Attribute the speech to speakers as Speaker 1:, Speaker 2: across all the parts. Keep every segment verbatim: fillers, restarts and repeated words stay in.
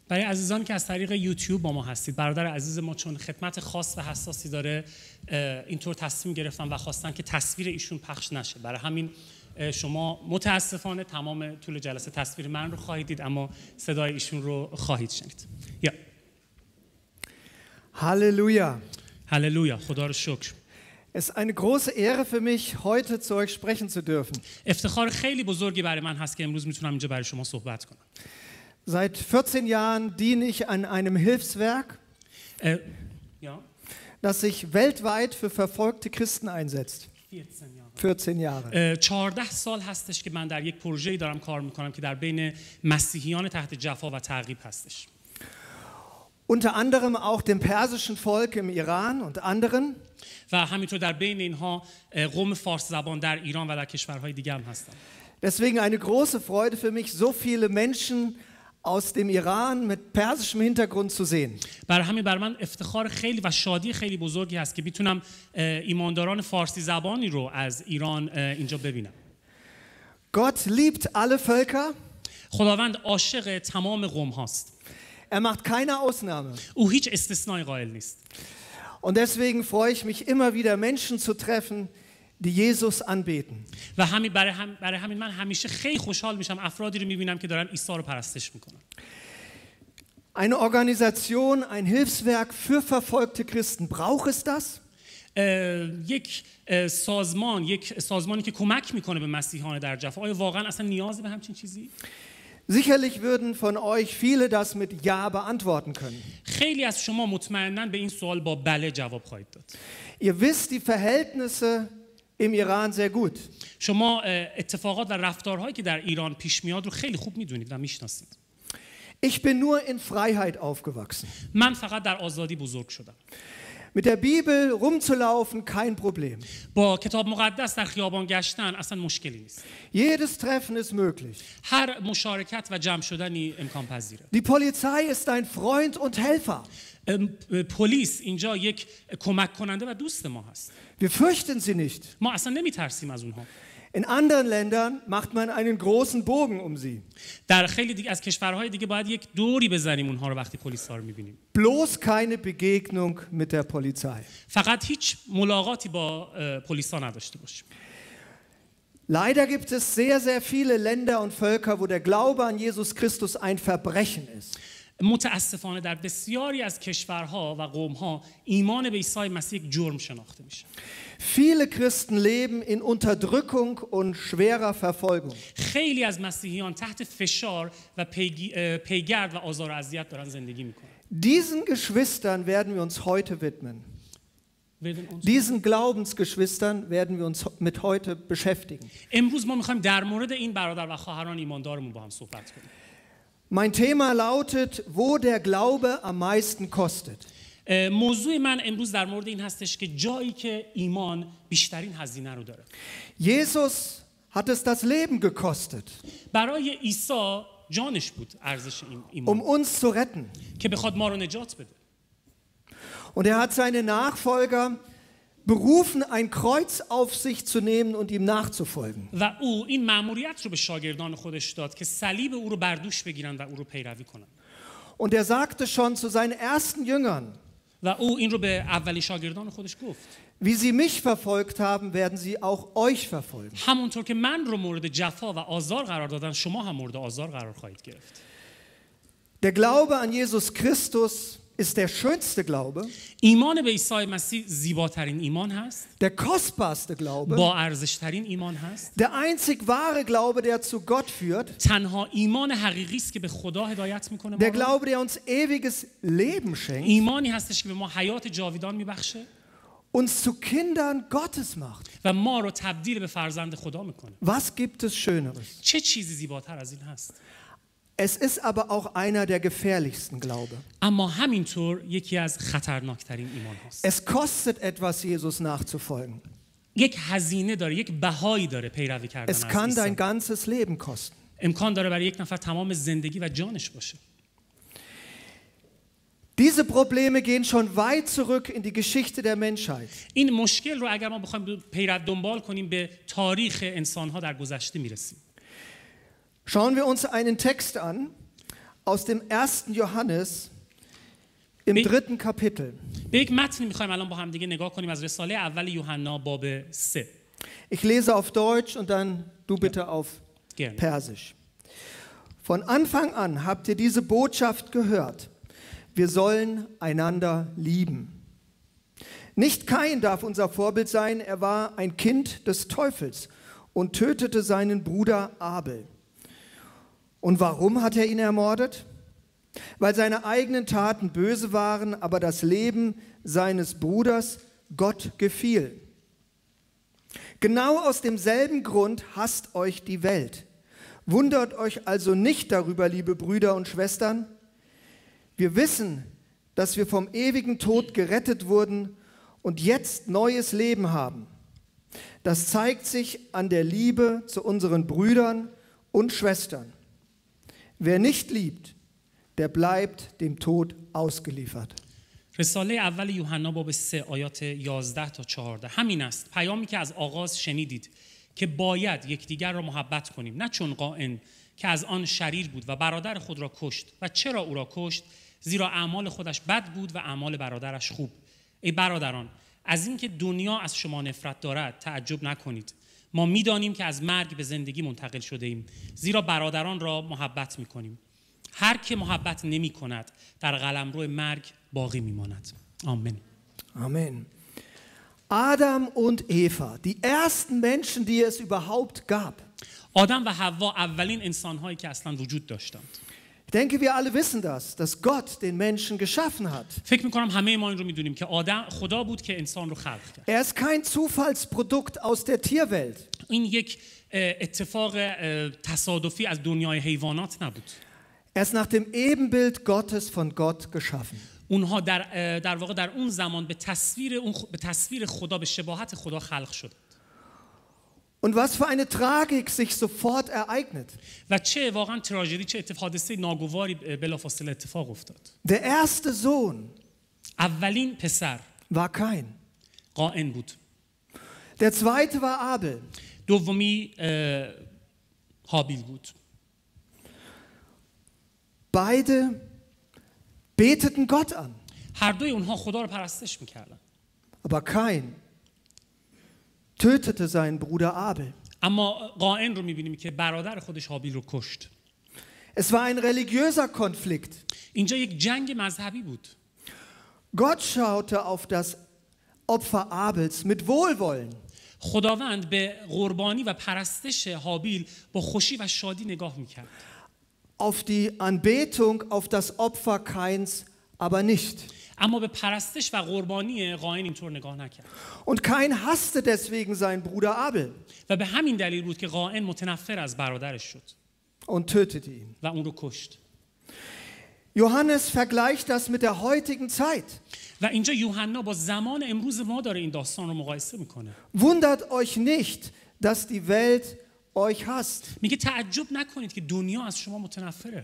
Speaker 1: برای عزیزانی که از طریق یوتیوب با ما هستید، برادر عزیز ما چون خدمت خاص و حساسی داره اینطور تصمیم گرفتن و خواستن که تصویر ایشون پخش نشه. برای همین شما متاسفانه تمام طول جلسه تصویر من رو خواهید دید، اما صدای ایشون رو خواهید شنید. یا
Speaker 2: Halleluja.
Speaker 1: هللویا، خدا رو شکر.
Speaker 2: Es ist eine große Ehre für mich, heute zu euch sprechen zu dürfen.
Speaker 1: افتخار خیلی بزرگی برای من هست که امروز میتونم اینجا برای شما صحبت کنم.
Speaker 2: Seit vierzehn Jahren diene ich an einem Hilfswerk,
Speaker 1: اه، یا
Speaker 2: das sich weltweit für verfolgte Christen einsetzt. vierzehn Jahre.
Speaker 1: اه، چهارده سال هستش که من در یک پروژه‌ای دارم کار میکنم که در بین مسیحیان تحت جفا و تعقیب هستش.
Speaker 2: Unter anderem auch dem persischen Volk im Iran und anderen.
Speaker 1: و همینطور در بین اینها قوم فارس زبان در ایران و در کشورهای دیگه هم هستن.
Speaker 2: Deswegen eine große Freude für mich, so viele Menschen aus dem Iran mit persischem Hintergrund zu sehen.
Speaker 1: برای همین بر من افتخار خیلی و شادی خیلی بزرگی هست که بتونم ایمانداران فارسی زبانی رو از ایران اینجا ببینم.
Speaker 2: Gott liebt alle Völker.
Speaker 1: خداوند عاشق تمام قوم هاست.
Speaker 2: Er macht keine Ausnahme.
Speaker 1: او هیچ استثنایی قائل نیست.
Speaker 2: Und deswegen freue ich mich immer wieder, Menschen zu treffen, die Jesus anbeten.
Speaker 1: و همین برای, هم برای همین من همیشه خیلی خوشحال میشم افرادی رو میبینم که دارن عیسی رو پرستش میکنن.
Speaker 2: Eine Organisation, ein Hilfswerk für verfolgte Christen, braucht es das?
Speaker 1: یک سازمان، یک سازمانی که کمک میکنه به مسیحیان در جفا، آیا واقعا اصلا نیازی به همچین چیزی؟
Speaker 2: Sicherlich würden von euch viele das mit Ja beantworten können.
Speaker 1: خیلی از شما مطمئناً به این سوال با بله جواب خواهید داد.
Speaker 2: Ihr wisst die Verhältnisse im Iran sehr gut.
Speaker 1: شما اتفاقات و رفتارهایی که در ایران پیش میاد رو خیلی خوب میدونید و میشناسید.
Speaker 2: Ich bin nur in Freiheit aufgewachsen.
Speaker 1: من فقط در آزادی بزرگ شدم.
Speaker 2: Mit der Bibel rumzulaufen, kein Problem.
Speaker 1: با کتاب مقدس در خیابان گشتن اصلا مشکلی نیست.
Speaker 2: Jedes Treffen ist möglich.
Speaker 1: هر مشارکت و جمع شدنی امکان پذیره.
Speaker 2: Die Polizei ist ein Freund und Helfer.
Speaker 1: پلیس اینجا یک کمک کننده و دوست ما هست.
Speaker 2: Wir fürchten sie nicht.
Speaker 1: ما اصلا نمیترسیم از اونها.
Speaker 2: In anderen Ländern macht man einen großen Bogen um sie.
Speaker 1: در خیلی دیگه از کشورهای دیگه باید یک دوری بزنیم اونها رو وقتی پلیس‌ها رو می‌بینیم.
Speaker 2: Bloß keine Begegnung mit der Polizei.
Speaker 1: فقط هیچ ملاقاتی با پلیس‌ها نداشته باشیم.
Speaker 2: Leider gibt es sehr, sehr viele Länder und Völker, wo der Glaube an Jesus Christus ein Verbrechen ist.
Speaker 1: متاسفانه در بسیاری از کشورها و قوم‌ها ایمان به عیسی مسیح یک جرم شناخته میشه.
Speaker 2: Viele Christen leben in Unterdrückung und schwerer Verfolgung.
Speaker 1: خیلی از مسیحیان تحت فشار و پیگرد و آزار و اذیت دارن زندگی میکنن.
Speaker 2: Diesen Geschwistern werden wir uns heute widmen. Diesen Glaubensgeschwistern werden wir uns mit heute beschäftigen.
Speaker 1: امروز ما می‌خوایم در مورد این برادر و خواهران ایماندارمون با هم صحبت کنیم.
Speaker 2: Mein Thema lautet, wo der Glaube am meisten kostet.
Speaker 1: موضوع من امروز در مورد این هستش که جایی که ایمان بیشترین هزینه رو داره.
Speaker 2: Jesus hat es das Leben gekostet.
Speaker 1: برای عیسی جانش بود ارزش این ایمان.
Speaker 2: Um uns zu retten.
Speaker 1: که بخواد ما رو نجات بده.
Speaker 2: Und er hat seine Nachfolger berufen, ein Kreuz auf sich zu nehmen und ihm nachzufolgen.
Speaker 1: و او این مأموریت رو به شاگردان خودش داد که صلیب او رو بر دوش بگیرن و او رو پیروی کنن.
Speaker 2: Und er sagte schon zu seinen ersten Jüngern,
Speaker 1: و او این رو به اولین شاگردان خودش گفت.
Speaker 2: Wie sie mich verfolgt haben, werden sie auch euch verfolgen.
Speaker 1: همونطور که من رو مورد جفا و آزار قرار دادن، شما هم مورد آزار قرار خواهید گرفت.
Speaker 2: Der Glaube an Jesus Christus ist der schönste Glaube.
Speaker 1: ایمان به عیسی مسیح زیباترین ایمان هست.
Speaker 2: Der kostbarste Glaube.
Speaker 1: با ارزشترین ایمان هست.
Speaker 2: Der einzig wahre Glaube, der zu Gott führt.
Speaker 1: تنها ایمان حقیقی است که به خدا هدایت میکنه.
Speaker 2: Der Glaube, der uns ewiges Leben schenkt.
Speaker 1: ایمانی هستش که به ما حیات جاویدان میبخشه.
Speaker 2: Uns zu Kindern Gottes macht.
Speaker 1: و ما رو تبدیل به فرزند خدا میکنه.
Speaker 2: Was gibt es Schöneres?
Speaker 1: چه چیزی زیباتر از این هست؟
Speaker 2: Es ist aber auch einer der gefährlichsten Glaube.
Speaker 1: اما همینطور یکی از خطرناکترین ایمان هاست.
Speaker 2: Es kostet etwas, Jesus nachzufolgen.
Speaker 1: یک هزینه داره، یک بهایی داره پیروی کردن از
Speaker 2: Es
Speaker 1: عیسی.
Speaker 2: kann dein ganzes Leben kosten.
Speaker 1: امکان داره برای یک نفر تمام زندگی و جانش باشه.
Speaker 2: Diese Probleme gehen schon weit zurück in die Geschichte der Menschheit.
Speaker 1: این مشکل رو اگر ما بخوایم پیرو دنبال کنیم به تاریخ انسان‌ها در گذشته میرسیم.
Speaker 2: Schauen wir uns einen Text an aus dem ersten Johannes im dritten Kapitel.
Speaker 1: به یک متنی می‌خوایم الان با هم دیگه نگاه کنیم از رساله اول یوحنا باب سه.
Speaker 2: Ich lese auf Deutsch und dann du bitte auf Persisch. Von Anfang an habt ihr diese Botschaft gehört. Wir sollen einander lieben. Nicht Kain darf unser Vorbild sein, er war ein Kind des Teufels und tötete seinen Bruder Abel. Und warum hat er ihn ermordet? Weil seine eigenen Taten böse waren, aber das Leben seines Bruders Gott gefiel. Genau aus demselben Grund hasst euch die Welt. Wundert euch also nicht darüber, liebe Brüder und Schwestern. Wir wissen, dass wir vom ewigen Tod gerettet wurden und jetzt neues Leben haben. Das zeigt sich an der Liebe zu unseren Brüdern und Schwestern. Wer nicht liebt, der bleibt dem Tod ausgeliefert.
Speaker 1: رساله اول یوحنا باب سه آیات یازده تا چهارده همین است پیامی که از آغاز شنیدید که باید یکدیگر را محبت کنیم نه چون قائن که از آن شریر بود و برادر خود را کشت و چرا او را کشت زیرا اعمال خودش بد بود و اعمال برادرش خوب. ای برادران از اینکه دنیا از شما نفرت دارد تعجب نکنید. ما می‌دانیم که از مرگ به زندگی منتقل شده ایم زیرا برادران را محبت می‌کنیم. هر که محبت نمی‌کند در قلمرو مرگ باقی می‌ماند. آمین.
Speaker 2: Amen. Adam und Eva, die ersten Menschen, die es überhaupt gab.
Speaker 1: آدم و حوا اولین انسان‌هایی که اصلاً وجود داشتند.
Speaker 2: Ich denke, wir alle wissen das, dass Gott den Menschen geschaffen hat.
Speaker 1: فکر می‌کنم همه ما این رو می‌دونیم که آدم خدا بود که انسان رو خلق کرد.
Speaker 2: Er ist kein Zufallsprodukt aus der Tierwelt.
Speaker 1: این یک اتفاق تصادفی از دنیای حیوانات نبود.
Speaker 2: Er ist nach dem Ebenbild Gottes von Gott geschaffen.
Speaker 1: اونها در در واقع در اون زمان به تصویر اون به تصویر خدا به شباهت خدا خلق شد.
Speaker 2: Und was für eine Tragik sich sofort ereignet.
Speaker 1: و چه واقعا تراژدی چه حادثه ناگواری بلافاصله اتفاق افتاد.
Speaker 2: Der erste Sohn
Speaker 1: اولین پسر
Speaker 2: war Kain.
Speaker 1: قائن بود.
Speaker 2: Der zweite war Abel.
Speaker 1: دومی هابیل بود.
Speaker 2: Beide beteten Gott an.
Speaker 1: هر دوی اونها خدا رو پرستش می‌کردن.
Speaker 2: Aber Kain tötete seinen Bruder Abel.
Speaker 1: اما قائن رو می‌بینیم که برادر خودش هابیل رو کشت.
Speaker 2: Es war ein religiöser Konflikt.
Speaker 1: اینجا یک جنگ مذهبی بود.
Speaker 2: Gott schaute auf das Opfer Abels mit Wohlwollen.
Speaker 1: خداوند به قربانی و پرستش هابیل با خوشی و شادی نگاه می‌کرد.
Speaker 2: Auf die Anbetung, auf das Opfer Kains aber nicht.
Speaker 1: اما به پرستش و قربانی قائن اینطور نگاه نکرد.
Speaker 2: Und Kain hasste deswegen seinen Bruder Abel.
Speaker 1: و به همین دلیل بود که قائن متنفر از برادرش شد.
Speaker 2: Und tötete ihn.
Speaker 1: و اون رو کشت.
Speaker 2: Johannes vergleicht das mit der heutigen Zeit.
Speaker 1: و اینجا یوحنا با زمان امروز ما داره این داستان رو مقایسه میکنه.
Speaker 2: Wundert euch nicht, dass die Welt euch hasst.
Speaker 1: میگه تعجب نکنید که دنیا از شما متنفره.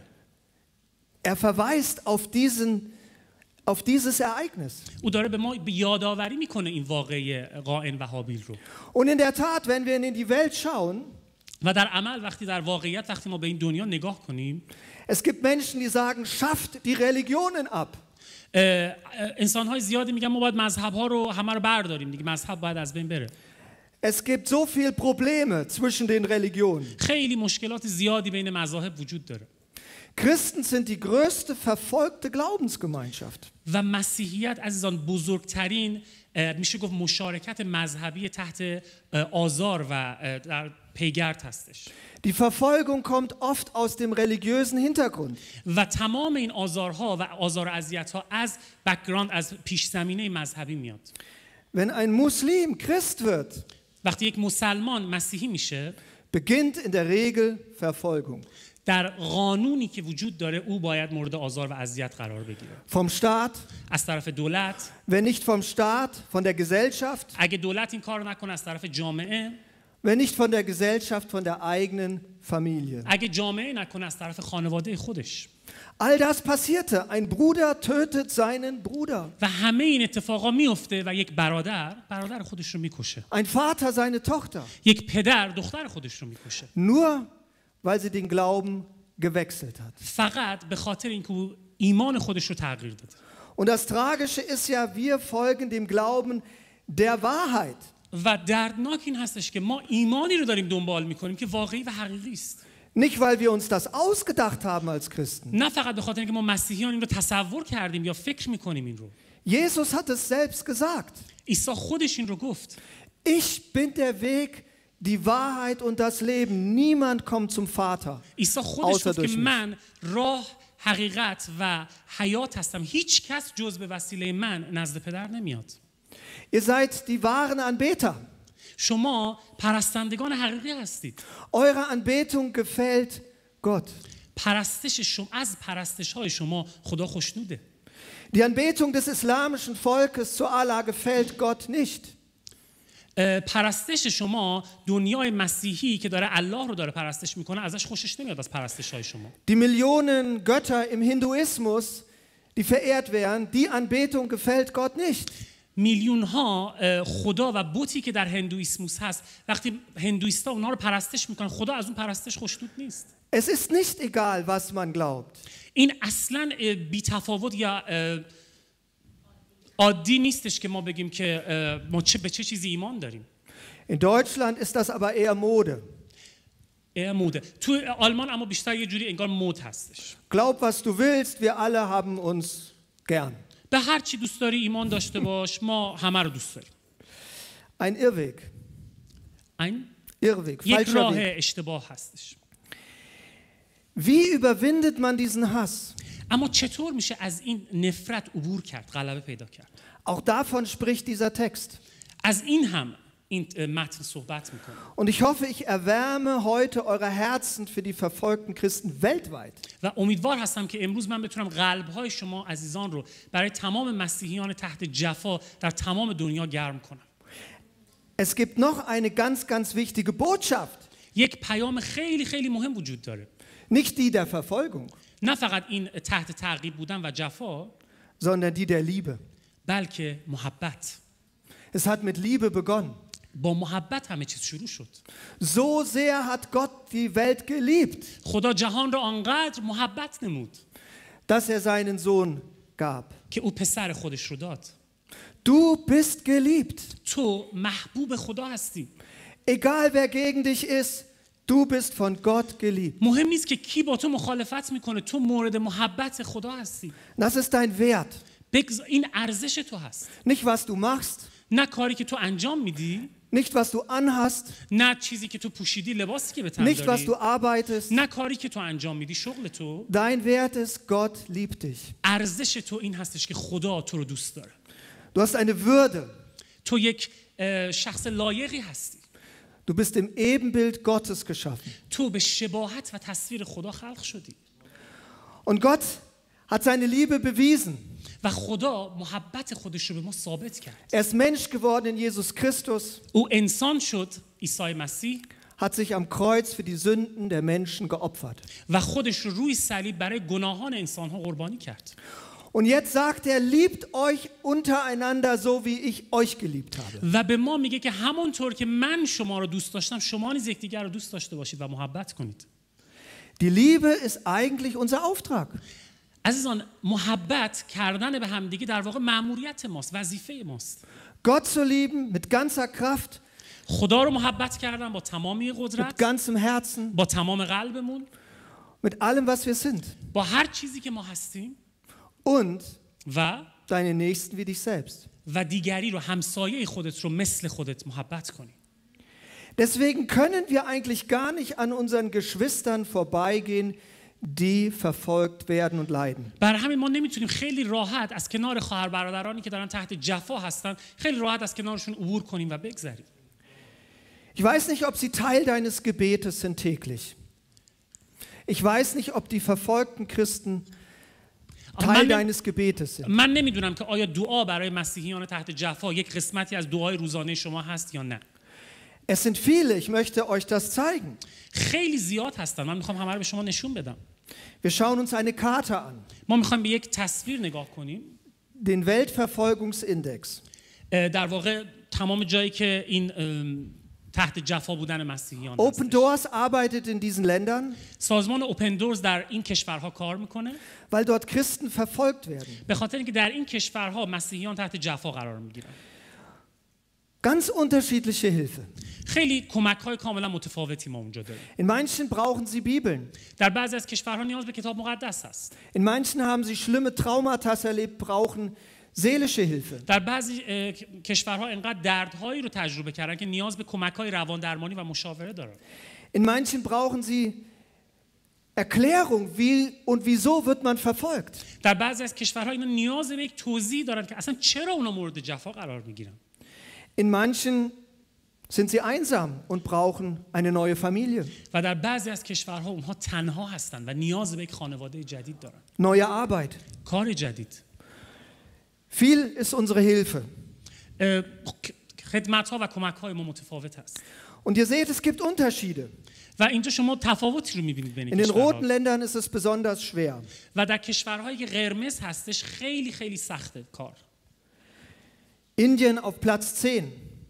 Speaker 2: Er verweist auf diesen auf dieses Ereignis.
Speaker 1: او داره به ما یادآوری میکنه این واقعه قائن و هابیل رو.
Speaker 2: Und in der Tat, wenn wir in die Welt schauen,
Speaker 1: و در عمل وقتی در واقعیت وقتی ما به این دنیا نگاه کنیم،
Speaker 2: es gibt Menschen, die sagen, schafft die Religionen ab.
Speaker 1: انسان‌های زیادی میگن ما باید مذهب‌ها رو همه رو برداریم دیگه، مذهب باید از بین بره.
Speaker 2: Es gibt so viel Probleme zwischen den Religionen.
Speaker 1: خیلی مشکلات زیادی بین مذاهب وجود داره.
Speaker 2: Christen sind die größte verfolgte Glaubensgemeinschaft.
Speaker 1: و مسیحیت عزیزان بزرگترین میشه گفت مشارکت مذهبی تحت آزار و در پیگرد هستش.
Speaker 2: Die Verfolgung kommt oft aus dem religiösen Hintergrund.
Speaker 1: و تمام این آزارها و آزار و اذیت‌ها از بک‌گراند از پیش زمینه مذهبی میاد.
Speaker 2: Wenn ein Muslim Christ wird,
Speaker 1: وقتی یک مسلمان مسیحی میشه،
Speaker 2: beginnt in der Regel Verfolgung.
Speaker 1: در قانونی که وجود داره او باید مورد آزار و اذیت قرار بگیره.
Speaker 2: Vom Staat,
Speaker 1: از طرف دولت،
Speaker 2: wenn nicht vom Staat, von der Gesellschaft,
Speaker 1: اگه دولت این کارو نکنه از طرف جامعه،
Speaker 2: wenn nicht von der Gesellschaft, von der eigenen Familie.
Speaker 1: اگه جامعه نکنه از طرف خانواده خودش.
Speaker 2: All das passierte. Ein Bruder tötet seinen Bruder.
Speaker 1: و همه این اتفاقا میفته و یک برادر برادر خودش رو میکشه.
Speaker 2: Ein Vater seine Tochter.
Speaker 1: یک پدر دختر خودش رو میکشه.
Speaker 2: Nur weil sie den Glauben gewechselt hat.
Speaker 1: فقط به خاطر اینکه ایمان خودش رو تغییر داد.
Speaker 2: Und das Tragische ist ja, wir folgen dem Glauben der Wahrheit.
Speaker 1: و دردناک این هستش که ما ایمانی رو داریم دنبال میکنیم که واقعی و حقیقی است.
Speaker 2: Nicht, weil wir uns das ausgedacht haben als Christen.
Speaker 1: نه فقط به خاطر اینکه ما مسیحیان این رو تصور کردیم یا فکر میکنیم این رو.
Speaker 2: Jesus hat es selbst gesagt.
Speaker 1: عیسی خودش این رو گفت.
Speaker 2: Ich bin der Weg, die Wahrheit und das Leben. Niemand kommt zum Vater.
Speaker 1: عیسی خودش گفت که من راه، حقیقت و حیات هستم. هیچ کس جز به وسیله من نزد پدر نمیاد.
Speaker 2: Ihr seid die wahren Anbeter.
Speaker 1: شما پرستندگان حقیقی هستید.
Speaker 2: Eure Anbetung gefällt Gott.
Speaker 1: پرستش شما از پرستش های شما خدا خوشنوده.
Speaker 2: Die Anbetung des islamischen Volkes zu Allah gefällt Gott nicht.
Speaker 1: پرستش شما دنیای مسیحی که داره الله رو داره پرستش میکنه ازش خوشش نمیاد از پرستش های شما.
Speaker 2: Die Millionen Götter im Hinduismus, die verehrt werden, die Anbetung gefällt Gott nicht.
Speaker 1: میلیون ها خدا و بتی که در هندویسموس هست وقتی هندویستا اونها رو پرستش میکنن خدا از اون پرستش خوشنود نیست.
Speaker 2: Es ist nicht egal, was man glaubt.
Speaker 1: این اصلا بی تفاوت یا عادی نیستش که ما بگیم که ما چه به چه چیزی ایمان داریم.
Speaker 2: In Deutschland ist das aber eher Mode.
Speaker 1: eher Mode. تو آلمان اما بیشتر یه جوری انگار مد هستش.
Speaker 2: Glaub was du willst, wir alle haben uns gern.
Speaker 1: به هر چی دوست داری ایمان داشته باش، ما همه رو دوست داریم.
Speaker 2: Ein Irrweg.
Speaker 1: Ein
Speaker 2: Irrweg,
Speaker 1: یک
Speaker 2: falscher
Speaker 1: راه
Speaker 2: Weg.
Speaker 1: اشتباه هستش.
Speaker 2: Wie überwindet man diesen Hass?
Speaker 1: اما چطور میشه از این نفرت عبور کرد، غلبه پیدا کرد؟
Speaker 2: Auch davon spricht dieser Text.
Speaker 1: از این هم این متن صحبت میکنه.
Speaker 2: Und ich hoffe, ich erwärme heute eure Herzen für die verfolgten Christen weltweit.
Speaker 1: و امیدوار هستم که امروز من بتونم قلب‌های شما عزیزان رو برای تمام مسیحیان تحت جفا در تمام دنیا گرم کنم.
Speaker 2: Es gibt noch eine ganz, ganz wichtige Botschaft.
Speaker 1: یک پیام خیلی خیلی مهم وجود داره.
Speaker 2: Nicht die der Verfolgung,
Speaker 1: نه فقط این تحت تعقیب بودن و جفا،
Speaker 2: sondern die der Liebe.
Speaker 1: بلکه محبت.
Speaker 2: Es hat mit Liebe begonnen.
Speaker 1: با محبت همه چیز شروع شد.
Speaker 2: So sehr hat Gott die Welt geliebt,
Speaker 1: خدا جهان را آنقدر محبت نمود
Speaker 2: dass er seinen Sohn gab.
Speaker 1: که او پسر خودش رو داد.
Speaker 2: Du bist geliebt.
Speaker 1: تو محبوب خدا هستی.
Speaker 2: Egal wer gegen dich ist, du bist von Gott geliebt.
Speaker 1: مهم نیست که کی با تو مخالفت میکنه، تو مورد محبت خدا هستی.
Speaker 2: Das ist dein Wert.
Speaker 1: این ارزش تو هست.
Speaker 2: Nicht was du machst,
Speaker 1: نه کاری که تو انجام میدی،
Speaker 2: nicht was du anhast,
Speaker 1: نه چیزی که تو پوشیدی، لباسی که به تن
Speaker 2: nicht was
Speaker 1: داری،
Speaker 2: du arbeitest.
Speaker 1: نه کاری که تو انجام میدی، شغل تو.
Speaker 2: Dein Wert ist, Gott liebt dich.
Speaker 1: ارزش تو این هستش که خدا تو رو دوست داره.
Speaker 2: Du hast eine Würde.
Speaker 1: تو یک شخص لایقی هستی.
Speaker 2: Du bist im Ebenbild Gottes geschaffen.
Speaker 1: تو به شباهت و تصویر خدا خلق شدی.
Speaker 2: Und Gott hat seine Liebe bewiesen.
Speaker 1: و خدا محبت خودش رو به ما ثابت کرد.
Speaker 2: Er ist Mensch geworden in Jesus Christus.
Speaker 1: او انسان شد، عیسی مسیح.
Speaker 2: Hat sich am Kreuz für die Sünden der Menschen geopfert.
Speaker 1: و خودش رو روی صلیب برای گناهان انسان‌ها قربانی کرد.
Speaker 2: Und jetzt sagt er, liebt euch untereinander so wie ich euch geliebt habe.
Speaker 1: و به ما میگه که همونطور که من شما رو دوست داشتم شما نیز یکدیگر رو دوست داشته باشید و محبت کنید.
Speaker 2: Die Liebe ist eigentlich unser Auftrag.
Speaker 1: عزیزان، محبت کردن به همدیگه در واقع مأموریت ماست، وظیفه ماست.
Speaker 2: Gott zu lieben mit ganzer Kraft,
Speaker 1: خدا رو محبت کردن با تمامی
Speaker 2: mit
Speaker 1: قدرت،
Speaker 2: ganzem Herzen,
Speaker 1: با تمام قلبمون،
Speaker 2: mit allem was wir sind.
Speaker 1: با هر چیزی که ما هستیم
Speaker 2: Und
Speaker 1: و
Speaker 2: deine Nächsten wie dich selbst.
Speaker 1: و دیگری رو، همسایه خودت رو مثل خودت محبت کنی.
Speaker 2: Deswegen können wir eigentlich gar nicht an unseren Geschwistern vorbeigehen, die verfolgt werden und leiden.
Speaker 1: برای همین ما نمیتونیم خیلی راحت از کنار خواهر برادرانی که دارن تحت جفا هستن خیلی راحت از کنارشون عبور کنیم و بگذریم.
Speaker 2: Ich weiß nicht, ob sie Teil deines Gebetes sind täglich. Ich weiß nicht, ob die verfolgten Christen Teil deines Gebetes sind.
Speaker 1: من نمیدونم که آیا دعا برای مسیحیان تحت جفا یک قسمتی از دعای روزانه شما هست یا نه.
Speaker 2: Es sind viele, ich möchte euch das zeigen.
Speaker 1: خیلی زیاد هستن. من میخوام همه رو به شما نشون بدم.
Speaker 2: Wir schauen uns eine Karte an.
Speaker 1: ما میخوایم به یک تصویر نگاه کنیم.
Speaker 2: Den Weltverfolgungsindex.
Speaker 1: در واقع تمام جایی که این تحت جفا بودن مسیحیان
Speaker 2: Open Doors arbeitet in diesen Ländern,
Speaker 1: سازمان اوپن دورز در این کشورها کار میکنه
Speaker 2: weil dort Christen verfolgt werden.
Speaker 1: به خاطر اینکه در این کشورها مسیحیان تحت جفا قرار میگیرن.
Speaker 2: Ganz unterschiedliche Hilfe.
Speaker 1: خیلی کمک‌های کاملا متفاوتی ما اونجا داریم.
Speaker 2: In manchen brauchen sie Bibeln.
Speaker 1: در بعضی از کشورها نیاز به کتاب مقدس هست.
Speaker 2: In manchen haben sie schlimme Traumata erlebt, brauchen seelische Hilfe.
Speaker 1: در بعضی کشورها انقدر دردهایی رو تجربه کردن که نیاز به کمک‌های روان درمانی و مشاوره دارن.
Speaker 2: In manchen brauchen sie Erklärung, wie und wieso wird man verfolgt.
Speaker 1: در بعضی از کشورها اینا نیاز به یک توضیح دارن که اصلا چرا اونا مورد جفا قرار میگیرن.
Speaker 2: In manchen sind sie einsam und brauchen eine neue Familie.
Speaker 1: و در بعضی از کشورها اونها تنها هستن و نیاز به یک خانواده جدید دارن.
Speaker 2: Neue Arbeit.
Speaker 1: کار جدید.
Speaker 2: Viel ist unsere Hilfe.
Speaker 1: خدمت‌ها و کمک‌های ما متفاوت است.
Speaker 2: Und ihr seht, es gibt Unterschiede.
Speaker 1: و اینجا شما تفاوتی رو می‌بینید بین
Speaker 2: In den
Speaker 1: کشورها.
Speaker 2: roten Ländern ist es besonders schwer.
Speaker 1: و در کشورهایی که قرمز هستش خیلی خیلی سخته کار.
Speaker 2: Indien auf Platz zehn.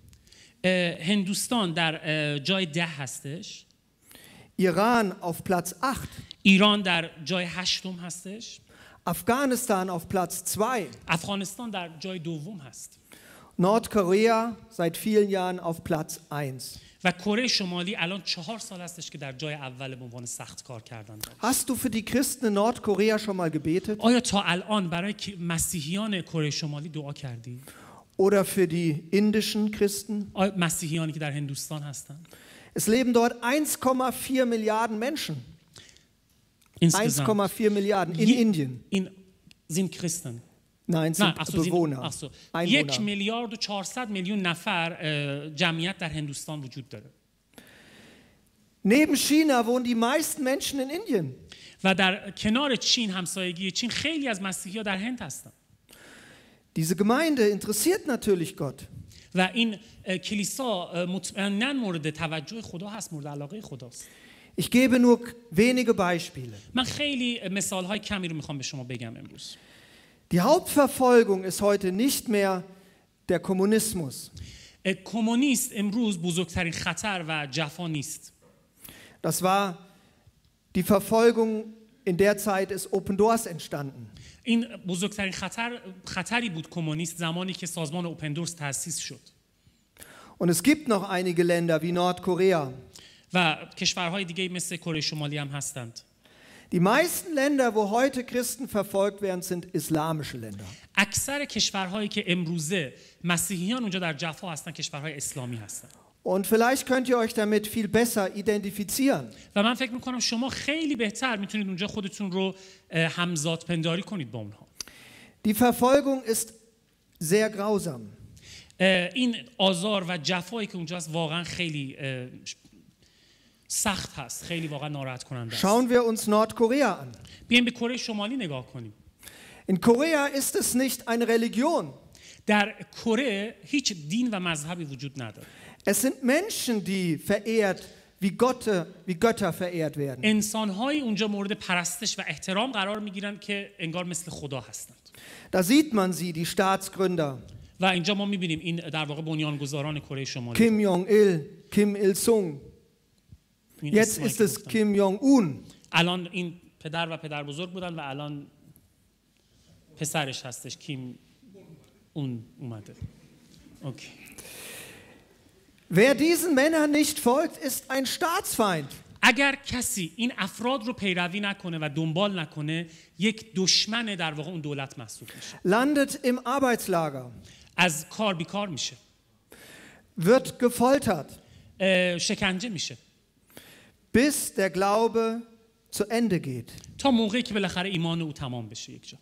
Speaker 1: هندوستان در جای ده هستش.
Speaker 2: Iran auf Platz acht.
Speaker 1: ایران در جای هشتم هستش.
Speaker 2: Afghanistan auf Platz zwei.
Speaker 1: افغانستان در جای دوم هست.
Speaker 2: Nordkorea seit vielen Jahren auf Platz eins.
Speaker 1: و کره شمالی الان چهار سال هستش که در جای اول به عنوان سخت کار کردن.
Speaker 2: Hast du für die Christen in Nordkorea schon mal gebetet?
Speaker 1: آیا تا الان برای مسیحیان کره شمالی دعا کردی؟
Speaker 2: Oder für die indischen Christen?
Speaker 1: آیا مسیحیانی که در هندوستان هستن؟
Speaker 2: Es leben dort eins Komma vier Milliarden Menschen. eins Komma vier Milliarden in Indien.
Speaker 1: این sind Christen.
Speaker 2: Nein, sind Bewohner.
Speaker 1: یک میلیارد و چهارصد میلیون نفر جمعیت در هندوستان وجود داره.
Speaker 2: Neben China wohnen die meisten Menschen in Indien.
Speaker 1: و در کنار چین همسایگی چین خیلی از مسیحی‌ها در هند هستن.
Speaker 2: Diese Gemeinde interessiert natürlich Gott.
Speaker 1: و این کلیسا مطمئناً مورد توجه خدا هست، مورد علاقه خداست.
Speaker 2: Ich gebe nur wenige Beispiele.
Speaker 1: من خیلی مثال‌های کمی رو میخوام به شما بگم امروز.
Speaker 2: Die Hauptverfolgung ist heute nicht mehr der Kommunismus.
Speaker 1: کمونیست امروز بزرگترین خطر و جفا نیست.
Speaker 2: Das war die Verfolgung, in der Zeit ist Open Doors entstanden.
Speaker 1: این بزرگترین خطر خطری بود کمونیست زمانی که سازمان اوپن دورز تأسیس شد.
Speaker 2: Und es gibt noch einige Länder wie Nordkorea.
Speaker 1: و کشورهای دیگه مثل کره شمالی هم هستند.
Speaker 2: Die meisten Länder, wo heute Christen verfolgt werden, sind islamische Länder.
Speaker 1: اکثر کشورهایی که امروزه مسیحیان اونجا در جفا هستن کشورهای اسلامی هستن.
Speaker 2: Und vielleicht könnt ihr euch damit viel besser identifizieren.
Speaker 1: و من فکر می‌کنم شما خیلی بهتر میتونید اونجا خودتون رو همزاد پنداری کنید با اونها.
Speaker 2: Die Verfolgung ist sehr grausam.
Speaker 1: این آزار و جفایی که اونجا هست واقعا خیلی سخت هست، خیلی واقعا ناراحت کننده است.
Speaker 2: Schauen wir uns Nordkorea an.
Speaker 1: بیایم به کره شمالی نگاه کنیم.
Speaker 2: In Korea ist es nicht eine Religion.
Speaker 1: در کره هیچ دین و مذهبی وجود نداره.
Speaker 2: Es sind Menschen, die verehrt, wie Götter, wie Götter verehrt werden.
Speaker 1: انسان‌های اونجا مورد پرستش و احترام قرار می‌گیرن که انگار مثل خدا هستند.
Speaker 2: Da sieht man sie, die Staatsgründer.
Speaker 1: و اینجا ما می‌بینیم این در واقع بنیانگذاران کره شمالی.
Speaker 2: Kim Jong-il, Kim Il-sung. Jetzt ist es Kim Jong-un.
Speaker 1: الان این پدر و پدر بزرگ بودن و الان پسرش هستش کیم اون اومده. اوکی.
Speaker 2: Wer diesen Männern nicht folgt, ist ein Staatsfeind.
Speaker 1: اگر کسی این افراد رو پیروی نکنه و دنبال نکنه یک دشمن در واقع اون دولت محسوب میشه.
Speaker 2: Landet im Arbeitslager.
Speaker 1: از کار بیکار میشه.
Speaker 2: Wird gefoltert.
Speaker 1: شکنجه میشه.
Speaker 2: Bis der Glaube zu Ende geht.
Speaker 1: تا موقعی که بالاخره ایمان او تمام بشه یک جا.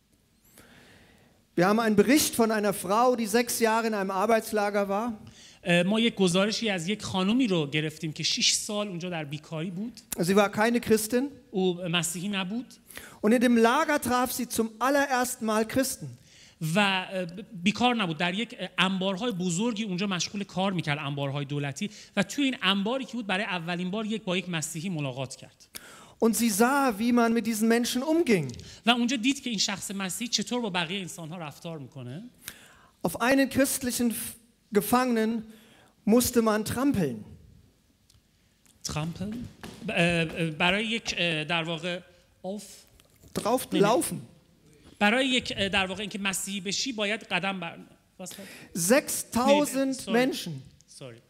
Speaker 2: Wir haben einen Bericht von einer Frau, die sechs Jahre in einem Arbeitslager war.
Speaker 1: ما یک گزارشی از یک خانومی رو گرفتیم که شش سال اونجا در بیکاری بود.
Speaker 2: Sie war keine Christin.
Speaker 1: او مسیحی نبود.
Speaker 2: Und in dem Lager traf sie zum allerersten Mal Christen.
Speaker 1: و بیکار نبود، در یک انبارهای بزرگی اونجا مشغول کار میکرد، انبارهای دولتی، و توی این انباری که بود برای اولین بار یک با یک مسیحی ملاقات کرد.
Speaker 2: Und sie sah, wie man mit diesen Menschen umging.
Speaker 1: و اونجا دید که این شخص مسیحی چطور با بقیه انسان‌ها رفتار میکنه.
Speaker 2: Auf einen christlichen Gefangenen musste man trampeln.
Speaker 1: Trampeln برای یک در واقع auf
Speaker 2: drauf laufen.
Speaker 1: برای یک در واقع اینکه مسیحی بشی باید قدم بر
Speaker 2: sechstausend Menschen.
Speaker 1: Sorry.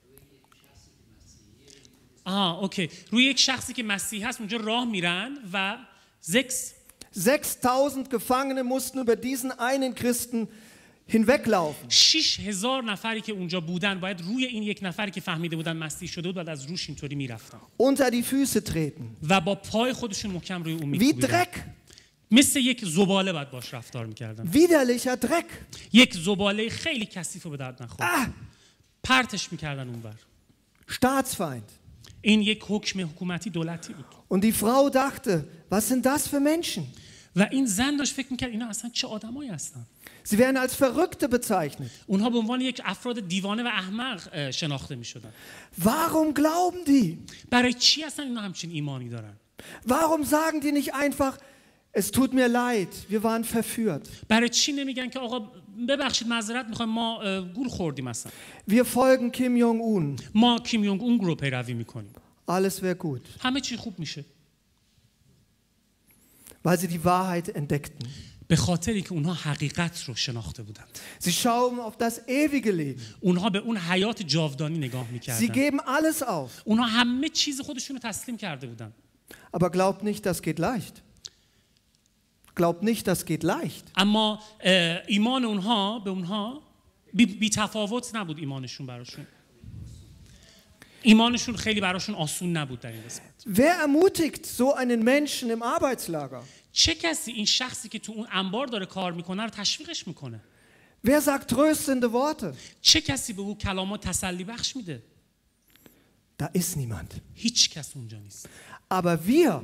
Speaker 1: آها اوکی روی یک شخصی که مسیحی هست اونجا راه میرن و sechs
Speaker 2: sechstausend Gefangene mussten über diesen einen Christen hinweglaufen.
Speaker 1: شش هزار نفری که اونجا بودن باید روی این یک نفری که فهمیده بودن مسیحی شده بود بعد از روش اینطوری میرفتن.
Speaker 2: Unter die Füße treten.
Speaker 1: و با پای خودشون محکم روی اون
Speaker 2: Wie
Speaker 1: میکوبیدن.
Speaker 2: Dreck.
Speaker 1: مثل یک زباله باید باش رفتار میکردن.
Speaker 2: Widerlicher Dreck.
Speaker 1: یک زباله خیلی کثیف و به درد نخور.
Speaker 2: Ah.
Speaker 1: پرتش میکردن اونور.
Speaker 2: Staatsfeind.
Speaker 1: این یک حکم حکومتی دولتی بود.
Speaker 2: Und die Frau dachte, was sind das für Menschen?
Speaker 1: و این زن داشت فکر میکرد اینا اصلا چه آدمایی هستن.
Speaker 2: Sie werden als Verrückte bezeichnet.
Speaker 1: اونها به عنوان یک افراد دیوانه و احمق شناخته میشدن.
Speaker 2: Warum glauben die?
Speaker 1: برای چی اصلا اینا همچین ایمانی دارن؟
Speaker 2: Warum sagen die nicht einfach, es tut mir leid, wir waren verführt?
Speaker 1: برای چی نمیگن که آقا ببخشید معذرت میخوایم ما گول خوردیم اصلا.
Speaker 2: Wir folgen Kim Jong-un.
Speaker 1: ما کیم یونگ اون رو پیروی میکنیم.
Speaker 2: Alles wäre gut.
Speaker 1: همه چی خوب میشه.
Speaker 2: Weil sie die Wahrheit entdeckten.
Speaker 1: به خاطری که اونها حقیقت رو شناخته بودند.
Speaker 2: Sie schauen auf das ewige Leben.
Speaker 1: اونها به اون حیات جاودانی نگاه
Speaker 2: Sie
Speaker 1: میکردن.
Speaker 2: geben alles auf.
Speaker 1: اونها همه چیز خودشون رو تسلیم کرده بودن.
Speaker 2: Aber glaubt nicht, das geht leicht. Glaubt nicht, das geht leicht.
Speaker 1: اما ایمان اونها به اونها بی, بی تفاوت نبود ایمانشون براشون. ایمانشون خیلی براشون آسون نبود در این قسمت.
Speaker 2: Wer ermutigt so einen Menschen im Arbeitslager?
Speaker 1: چه کسی این شخصی که تو اون انبار داره کار میکنه رو تشویقش میکنه؟
Speaker 2: Wer sagt tröstende Worte?
Speaker 1: چه کسی به او کلامات تسلی بخش میده؟
Speaker 2: Da ist niemand.
Speaker 1: هیچ کس اونجا نیست.
Speaker 2: Aber wir,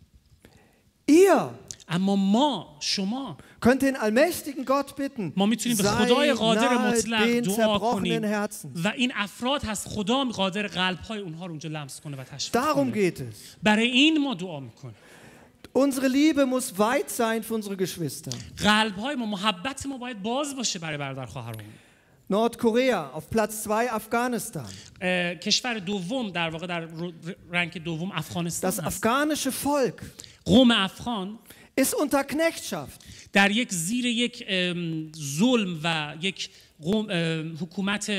Speaker 2: ihr,
Speaker 1: اما ما شما
Speaker 2: könnt den allmächtigen Gott bitten,
Speaker 1: ما میتونیم به
Speaker 2: sei
Speaker 1: خدای قادر
Speaker 2: nahe
Speaker 1: مطلق
Speaker 2: den
Speaker 1: دعا
Speaker 2: zerbrochenen
Speaker 1: کنیم
Speaker 2: Herzen.
Speaker 1: و این افراد هست خدا قادر قلب‌های اونها رو اونجا لمس کنه و تشویق
Speaker 2: Darum
Speaker 1: کنه.
Speaker 2: geht es.
Speaker 1: برای این ما دعا میکنیم.
Speaker 2: Unsere Liebe muss weit sein für unsere Geschwister.
Speaker 1: قلب‌های ما محبت ما باید باز باشه برای برادر خواهرامون.
Speaker 2: Nordkorea auf Platz zwei Afghanistan.
Speaker 1: کشور دوم در واقع در رنک دوم افغانستان
Speaker 2: Das
Speaker 1: هست.
Speaker 2: afghanische Volk
Speaker 1: قوم افغان
Speaker 2: ist unter Knechtschaft.
Speaker 1: در یک زیر یک ظلم و یک قوم حکومت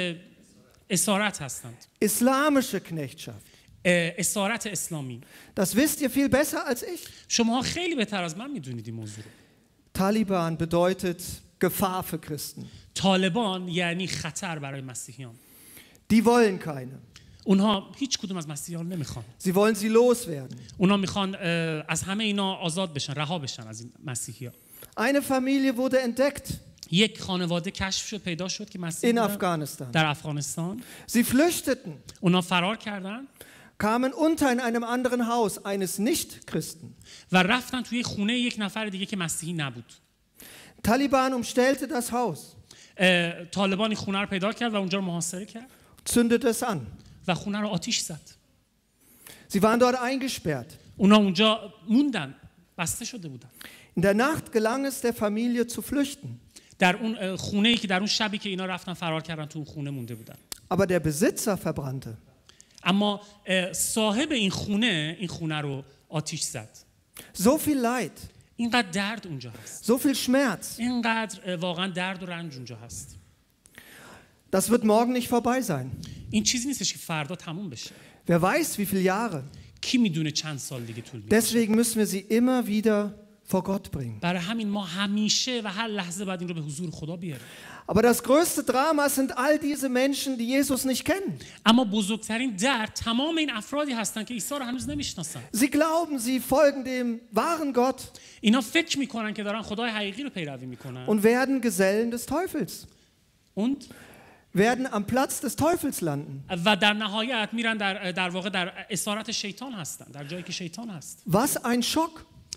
Speaker 1: اسارت هستند.
Speaker 2: Islamische Knechtschaft.
Speaker 1: اسارت اسلامی.
Speaker 2: Das wisst ihr viel besser als ich.
Speaker 1: شما خیلی بهتر از من میدونید این موضوع رو.
Speaker 2: Taliban bedeutet Gefahr für Christen.
Speaker 1: طالبان یعنی خطر برای مسیحیان.
Speaker 2: Die wollen keine.
Speaker 1: اونها هیچ کدوم از مسیحیان نمیخوان.
Speaker 2: Sie wollen sie loswerden.
Speaker 1: اونها میخوان از همه اینا آزاد بشن، رها بشن از این مسیحیان.
Speaker 2: Eine Familie wurde entdeckt.
Speaker 1: یک خانواده کشف شد، پیدا شد که مسیحی
Speaker 2: in Afghanistan.
Speaker 1: در افغانستان.
Speaker 2: Sie flüchteten.
Speaker 1: اونها فرار کردن.
Speaker 2: kamen unter in einem anderen Haus eines Nicht-Christen.
Speaker 1: و رفتن توی خونه یک نفر دیگه که مسیحی نبود.
Speaker 2: Taliban umstellte das Haus.
Speaker 1: طالبان این خونه رو پیدا کرد و اونجا رو محاصره کرد.
Speaker 2: Zündete es an.
Speaker 1: و خونه رو آتش زد.
Speaker 2: Sie waren dort eingesperrt.
Speaker 1: اونا اونجا موندن، بسته شده بودن.
Speaker 2: In der Nacht gelang es der Familie zu flüchten.
Speaker 1: در اون خونه‌ای که در اون شبی که اینا رفتن فرار کردن تو اون خونه مونده بودن.
Speaker 2: Aber der Besitzer verbrannte.
Speaker 1: اما صاحب این خونه این خونه رو آتش زد.
Speaker 2: So viel Leid.
Speaker 1: اینقدر درد اونجا هست.
Speaker 2: So viel Schmerz.
Speaker 1: اینقدر واقعا درد و رنج اونجا هست.
Speaker 2: Das wird morgen nicht vorbei sein.
Speaker 1: این چیزی نیستش که فردا تموم بشه.
Speaker 2: Wer weiß, wie viele Jahre.
Speaker 1: کی میدونه چند سال دیگه طول میکشه.
Speaker 2: Deswegen müssen wir sie immer wieder vor Gott bringen.
Speaker 1: برای همین ما همیشه و هر لحظه بعد این رو به حضور خدا بیاریم.
Speaker 2: Aber das größte Drama sind all diese Menschen, die Jesus nicht kennen.
Speaker 1: اما بزرگترین درد تمام این افرادی هستن که عیسی رو هنوز نمیشناسن.
Speaker 2: Sie glauben, sie folgen dem wahren Gott.
Speaker 1: اینا فکر میکنن که دارن خدای حقیقی رو پیروی میکنن.
Speaker 2: Und werden Gesellen des Teufels.
Speaker 1: Und
Speaker 2: werden am Platz des Teufels landen.
Speaker 1: و در نهایت میرن در در واقع در اسارت شیطان هستن، در جایی که شیطان هست.
Speaker 2: Was ein Schock.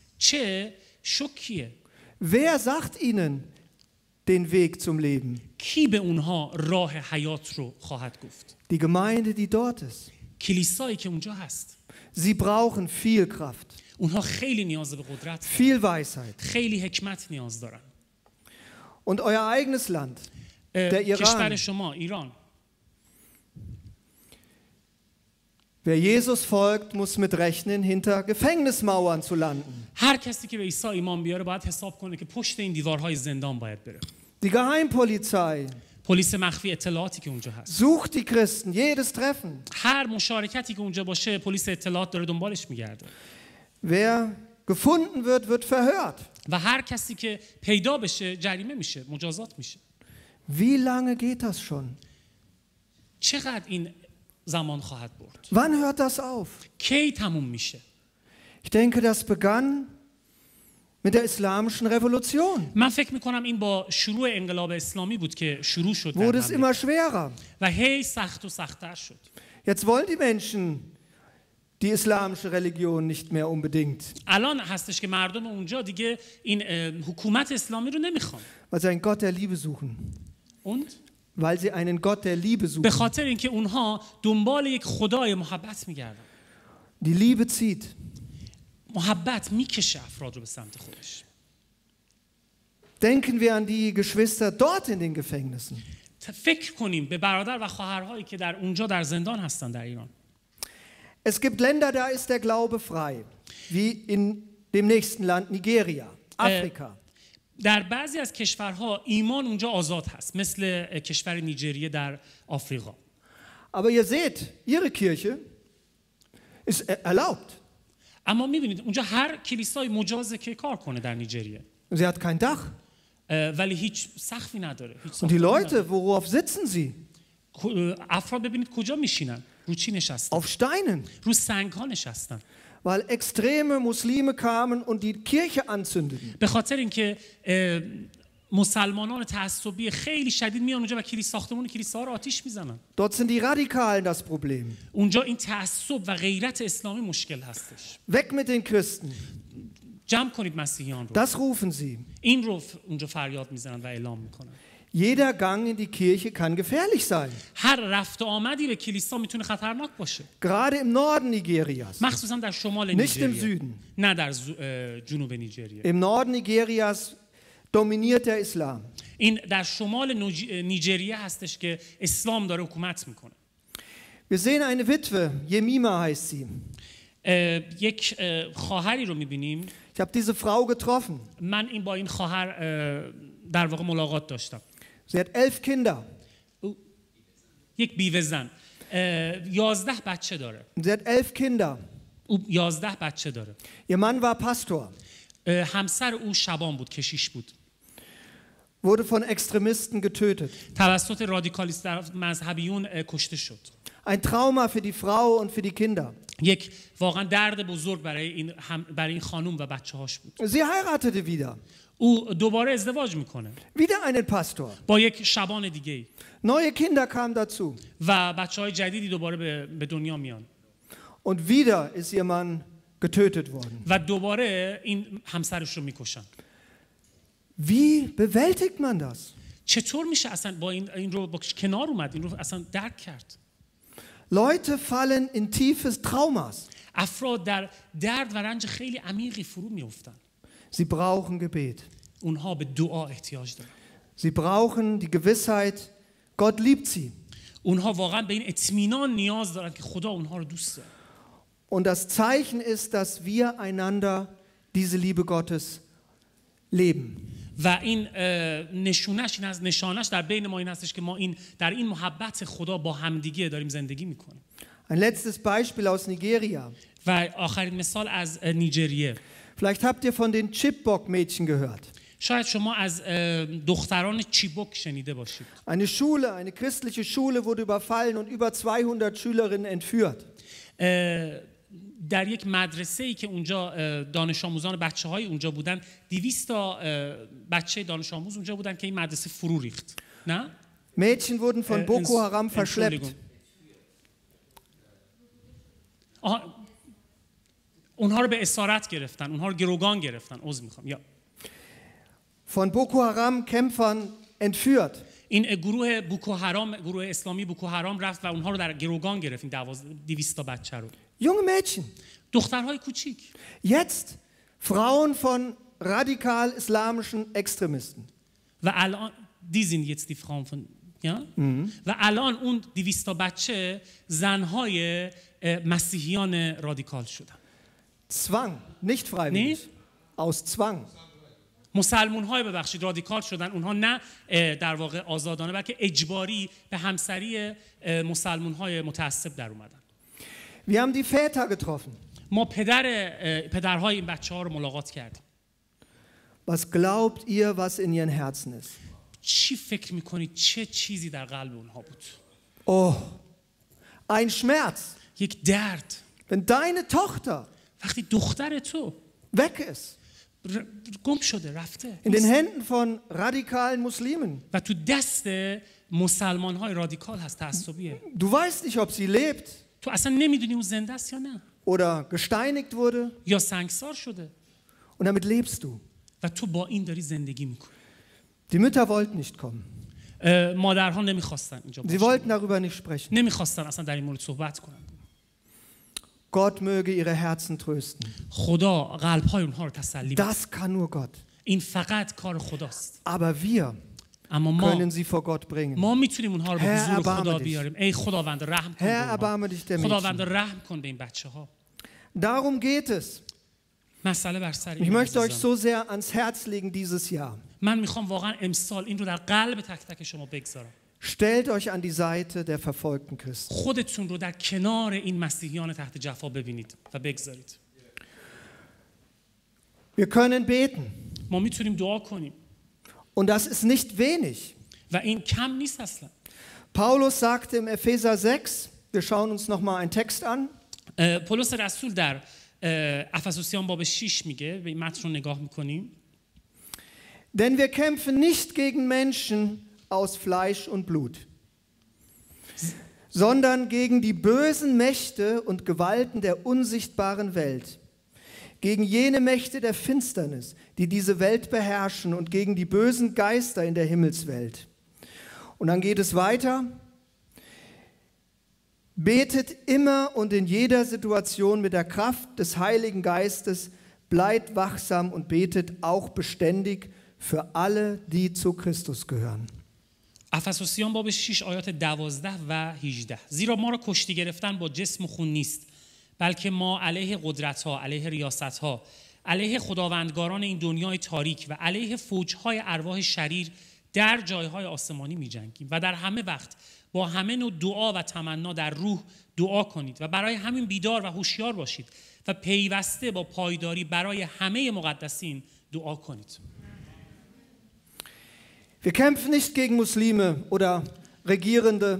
Speaker 1: چه شوکیه.
Speaker 2: Wer sagt ihnen den Weg zum Leben?
Speaker 1: کی به اونها راه حیات رو خواهد گفت؟
Speaker 2: Die Gemeinde, die dort ist.
Speaker 1: کلیسایی که اونجا هست.
Speaker 2: Sie brauchen viel Kraft.
Speaker 1: اونها خیلی نیاز به قدرت
Speaker 2: viel Weisheit.
Speaker 1: خیلی حکمت نیاز دارن.
Speaker 2: Und euer eigenes Land, der Iran.
Speaker 1: کشور شما ایران.
Speaker 2: Wer Jesus folgt, muss mit rechnen, hinter Gefängnismauern zu landen.
Speaker 1: هر کسی که به عیسی ایمان بیاره باید حساب کنه که پشت این دیوارهای زندان باید بره.
Speaker 2: Die Geheimpolizei
Speaker 1: پلیس مخفی اطلاعاتی که اونجا هست.
Speaker 2: sucht die Christen, jedes Treffen.
Speaker 1: هر مشارکتی که اونجا باشه پلیس اطلاعات داره دنبالش میگرده.
Speaker 2: Wer gefunden wird, wird verhört.
Speaker 1: و هر کسی که پیدا بشه جریمه میشه، مجازات میشه.
Speaker 2: Wie lange geht das schon?
Speaker 1: چقدر این زمان خواهد برد؟
Speaker 2: Wann hört das auf?
Speaker 1: کی تموم میشه؟
Speaker 2: Ich denke, das begann mit der islamischen Revolution.
Speaker 1: من فکر میکنم این با شروع انقلاب اسلامی بود که شروع شد.
Speaker 2: Wurde es immer schwerer.
Speaker 1: و هی سخت و سخت‌تر شد.
Speaker 2: Jetzt wollen die Menschen die islamische Religion nicht mehr unbedingt.
Speaker 1: الان هستش که مردم اونجا دیگه این حکومت اسلامی رو نمیخوان.
Speaker 2: Weil sie einen Gott der Liebe suchen.
Speaker 1: Und?
Speaker 2: Weil sie einen Gott der Liebe suchen.
Speaker 1: به خاطر اینکه اونها دنبال یک خدای محبت میگردن.
Speaker 2: Die Liebe zieht.
Speaker 1: محبت میکشه افراد رو به سمت خودش.
Speaker 2: Denken wir an die Geschwister dort in den Gefängnissen.
Speaker 1: فکر کنیم به برادر و خواهرهایی که در اونجا در زندان هستن در ایران.
Speaker 2: Es gibt Länder, da ist der Glaube frei, wie in dem nächsten Land Nigeria, Afrika.
Speaker 1: در بعضی از کشورها ایمان اونجا آزاد هست، مثل کشور نیجریه در آفریقا.
Speaker 2: Aber ihr seht, ihre Kirche ist erlaubt.
Speaker 1: اما می‌بینید اونجا هر کلیسای مجازه که کار کنه در نیجریه.
Speaker 2: Sie hat kein Dach.
Speaker 1: ولی هیچ سقفی نداره.
Speaker 2: Und die Leute, worauf sitzen sie?
Speaker 1: افراد ببینید کجا میشینن؟ رو چی نشستن؟
Speaker 2: Auf Steinen.
Speaker 1: رو سنگ‌ها نشستن.
Speaker 2: Weil extreme Muslime kamen und die Kirche anzündeten.
Speaker 1: به خاطر اینکه مسلمانان تعصبی خیلی شدید میان اونجا و کلیسا ساختمون کلیساها رو آتش میزنن.
Speaker 2: Dort sind die Radikalen das Problem.
Speaker 1: اونجا این تعصب و غیرت اسلامی مشکل هستش.
Speaker 2: Weg mit den Christen.
Speaker 1: جمع کنید مسیحیان رو.
Speaker 2: Das rufen sie.
Speaker 1: این رو اونجا فریاد میزنن و اعلام میکنن.
Speaker 2: Jeder Gang in die Kirche kann gefährlich sein.
Speaker 1: هر رفت و آمدی به کلیسا میتونه خطرناک باشه.
Speaker 2: Gerade im Norden Nigerias.
Speaker 1: مخصوصا در شمال
Speaker 2: Nicht im
Speaker 1: نیجریه.
Speaker 2: Süden.
Speaker 1: نه در جنوب نیجریه.
Speaker 2: Im Norden Nigerias dominiert der Islam.
Speaker 1: این در شمال نیجریه هستش که اسلام داره حکومت میکنه.
Speaker 2: Wir sehen eine Witwe, Jemima heißt sie.
Speaker 1: یک خواهری رو میبینیم.
Speaker 2: Ich habe diese Frau getroffen.
Speaker 1: من این با این خواهر در واقع ملاقات داشتم.
Speaker 2: Sie hat elf Kinder.
Speaker 1: یک بیوه زن. یازده بچه داره.
Speaker 2: Sie hat elf Kinder.
Speaker 1: او یازده بچه داره.
Speaker 2: Ihr Mann war Pastor.
Speaker 1: همسر او شبان بود، کشیش بود.
Speaker 2: Wurde von Extremisten getötet.
Speaker 1: توسط رادیکالیست مذهبیون کشته شد.
Speaker 2: Ein Trauma für die Frau und für die Kinder.
Speaker 1: یک واقعا درد بزرگ برای این برای این خانم و بچه‌هاش بود.
Speaker 2: Sie heiratete wieder.
Speaker 1: او دوباره ازدواج میکنه.
Speaker 2: Wieder einen Pastor.
Speaker 1: با یک شبان دیگه.
Speaker 2: Neue Kinder kamen dazu.
Speaker 1: و بچه‌های جدیدی دوباره به, به دنیا میان.
Speaker 2: Und wieder ist ihr Mann getötet worden.
Speaker 1: و دوباره این همسرش رو میکشن.
Speaker 2: Wie bewältigt man das?
Speaker 1: چطور میشه اصلا با این این رو با کنار اومد، این رو اصلا درک کرد؟
Speaker 2: Leute fallen in tiefes Traumas.
Speaker 1: افراد در درد و رنج خیلی عمیقی فرو میافتن.
Speaker 2: Sie brauchen Gebet.
Speaker 1: اونها به دعا احتیاج دارن.
Speaker 2: Sie brauchen die Gewissheit, Gott liebt sie.
Speaker 1: اونها واقعا به این اطمینان نیاز دارن که خدا اونها رو دوست داره.
Speaker 2: Und das Zeichen ist, dass wir einander diese Liebe Gottes leben.
Speaker 1: و این نشونش این از نشانش در بین ما این هستش که ما این در این محبت خدا با همدیگه داریم زندگی میکنیم.
Speaker 2: Ein letztes Beispiel aus Nigeria.
Speaker 1: و آخرین مثال از نیجریه.
Speaker 2: Vielleicht habt ihr von den Chibok-Mädchen gehört.
Speaker 1: شاید شما از دختران چیبوک شنیده باشید.
Speaker 2: Eine Schule, eine christliche Schule wurde überfallen und über zweihundert Schülerinnen entführt.
Speaker 1: در یک مدرسه‌ای که اونجا دانش آموزان بچه‌های اونجا بودن، دویست تا بچه دانش آموز اونجا بودن که این مدرسه فرو ریخت. نه؟
Speaker 2: Mädchen wurden von Boko Haram verschleppt.
Speaker 1: اونها رو به اسارت گرفتن، اونها رو گروگان گرفتن. عذر میخوام. یا
Speaker 2: von Boko Haram Kämpfern entführt.
Speaker 1: این گروه بوکو حرام، گروه اسلامی بوکو حرام رفت و اونها رو در گروگان گرفت، این دویست تا بچه رو.
Speaker 2: Junge Mädchen.
Speaker 1: دخترهای کوچیک.
Speaker 2: Jetzt Frauen von radikal islamischen Extremisten.
Speaker 1: و الان die sind jetzt die Frauen von ja? و الان اون دویست تا بچه زنهای مسیحیان رادیکال شدن.
Speaker 2: Zwang, nicht freiwillig. Aus Zwang.
Speaker 1: مسلمون های ببخشید رادیکال شدن، اونها نه در واقع آزادانه بلکه اجباری به همسری مسلمون های متعصب در اومدن.
Speaker 2: Wir haben die Väter getroffen.
Speaker 1: ما پدر پدرهای این بچه‌ها رو ملاقات کردیم.
Speaker 2: Was glaubt ihr, was in ihren Herzen ist?
Speaker 1: چی فکر میکنید چه چیزی در قلب اونها بود؟
Speaker 2: Oh, ein Schmerz.
Speaker 1: یک درد.
Speaker 2: Wenn deine Tochter
Speaker 1: وقتی دختر تو
Speaker 2: weg ist,
Speaker 1: گم شده رفته
Speaker 2: in den Händen von radikalen Muslimen.
Speaker 1: و تو دست مسلمان های رادیکال هست، تعصبیه.
Speaker 2: Du weißt nicht, ob sie lebt.
Speaker 1: تو اصلا نمیدونی اون زنده است یا نه.
Speaker 2: Oder gesteinigt wurde.
Speaker 1: یا سنگسار شده.
Speaker 2: Und damit lebst du.
Speaker 1: و تو با این داری زندگی میکنی.
Speaker 2: Die Mütter wollten nicht kommen.
Speaker 1: مادرها نمیخواستن اینجا
Speaker 2: باشن. Sie wollten darüber nicht sprechen.
Speaker 1: نمیخواستن اصلا در این مورد صحبت کنن.
Speaker 2: Gott möge ihre Herzen trösten.
Speaker 1: خدا قلب‌های اونها رو تسلی بده.
Speaker 2: Das kann nur Gott.
Speaker 1: این فقط کار خداست.
Speaker 2: Aber wir
Speaker 1: اما ما
Speaker 2: können sie vor Gott bringen.
Speaker 1: ما میتونیم اونها رو به حضور خدا بیاریم. ای خداوند رحم کن.
Speaker 2: Herr, erbarme dich der Mädchen.
Speaker 1: خداوند رحم کن به این بچه‌ها.
Speaker 2: Darum geht es.
Speaker 1: مسئله بر سر
Speaker 2: Ich möchte euch so sehr ans Herz legen dieses Jahr.
Speaker 1: من میخوام واقعا امسال این رو در قلب تک تک شما بگذارم.
Speaker 2: Stellt euch an die Seite der verfolgten Christen.
Speaker 1: خودتون رو در کنار این مسیحیان تحت جفا ببینید و بگذارید.
Speaker 2: Wir können beten.
Speaker 1: ما میتونیم دعا کنیم.
Speaker 2: Und das ist nicht wenig.
Speaker 1: و این کم نیست اصلا.
Speaker 2: Paulus sagte im Epheser sechs, wir schauen uns noch mal einen Text an.
Speaker 1: پولس رسول در افسوسیان باب شش میگه، به این متن رو نگاه میکنیم.
Speaker 2: Denn wir kämpfen nicht gegen Menschen aus Fleisch und Blut, sondern gegen die bösen Mächte und Gewalten der unsichtbaren Welt, gegen jene Mächte der Finsternis, die diese Welt beherrschen und gegen die bösen Geister in der Himmelswelt. Und dann geht es weiter. Betet immer und in jeder Situation mit der Kraft des Heiligen Geistes, bleibt wachsam und betet auch beständig für alle, die zu Christus gehören.
Speaker 1: افسوسیان باب شش آیات دوازده و هجده. زیرا ما را کشتی گرفتن با جسم و خون نیست، بلکه ما علیه قدرت‌ها، علیه ریاست‌ها، علیه خداوندگاران این دنیای تاریک و علیه فوج‌های ارواح شریر در جایهای آسمانی می‌جنگیم و در همه وقت با همه نوع دعا و تمنا در روح دعا کنید و برای همین بیدار و هوشیار باشید و پیوسته با پایداری برای همه مقدسین دعا کنید.
Speaker 2: Wir kämpfen nicht gegen Muslime oder Regierende.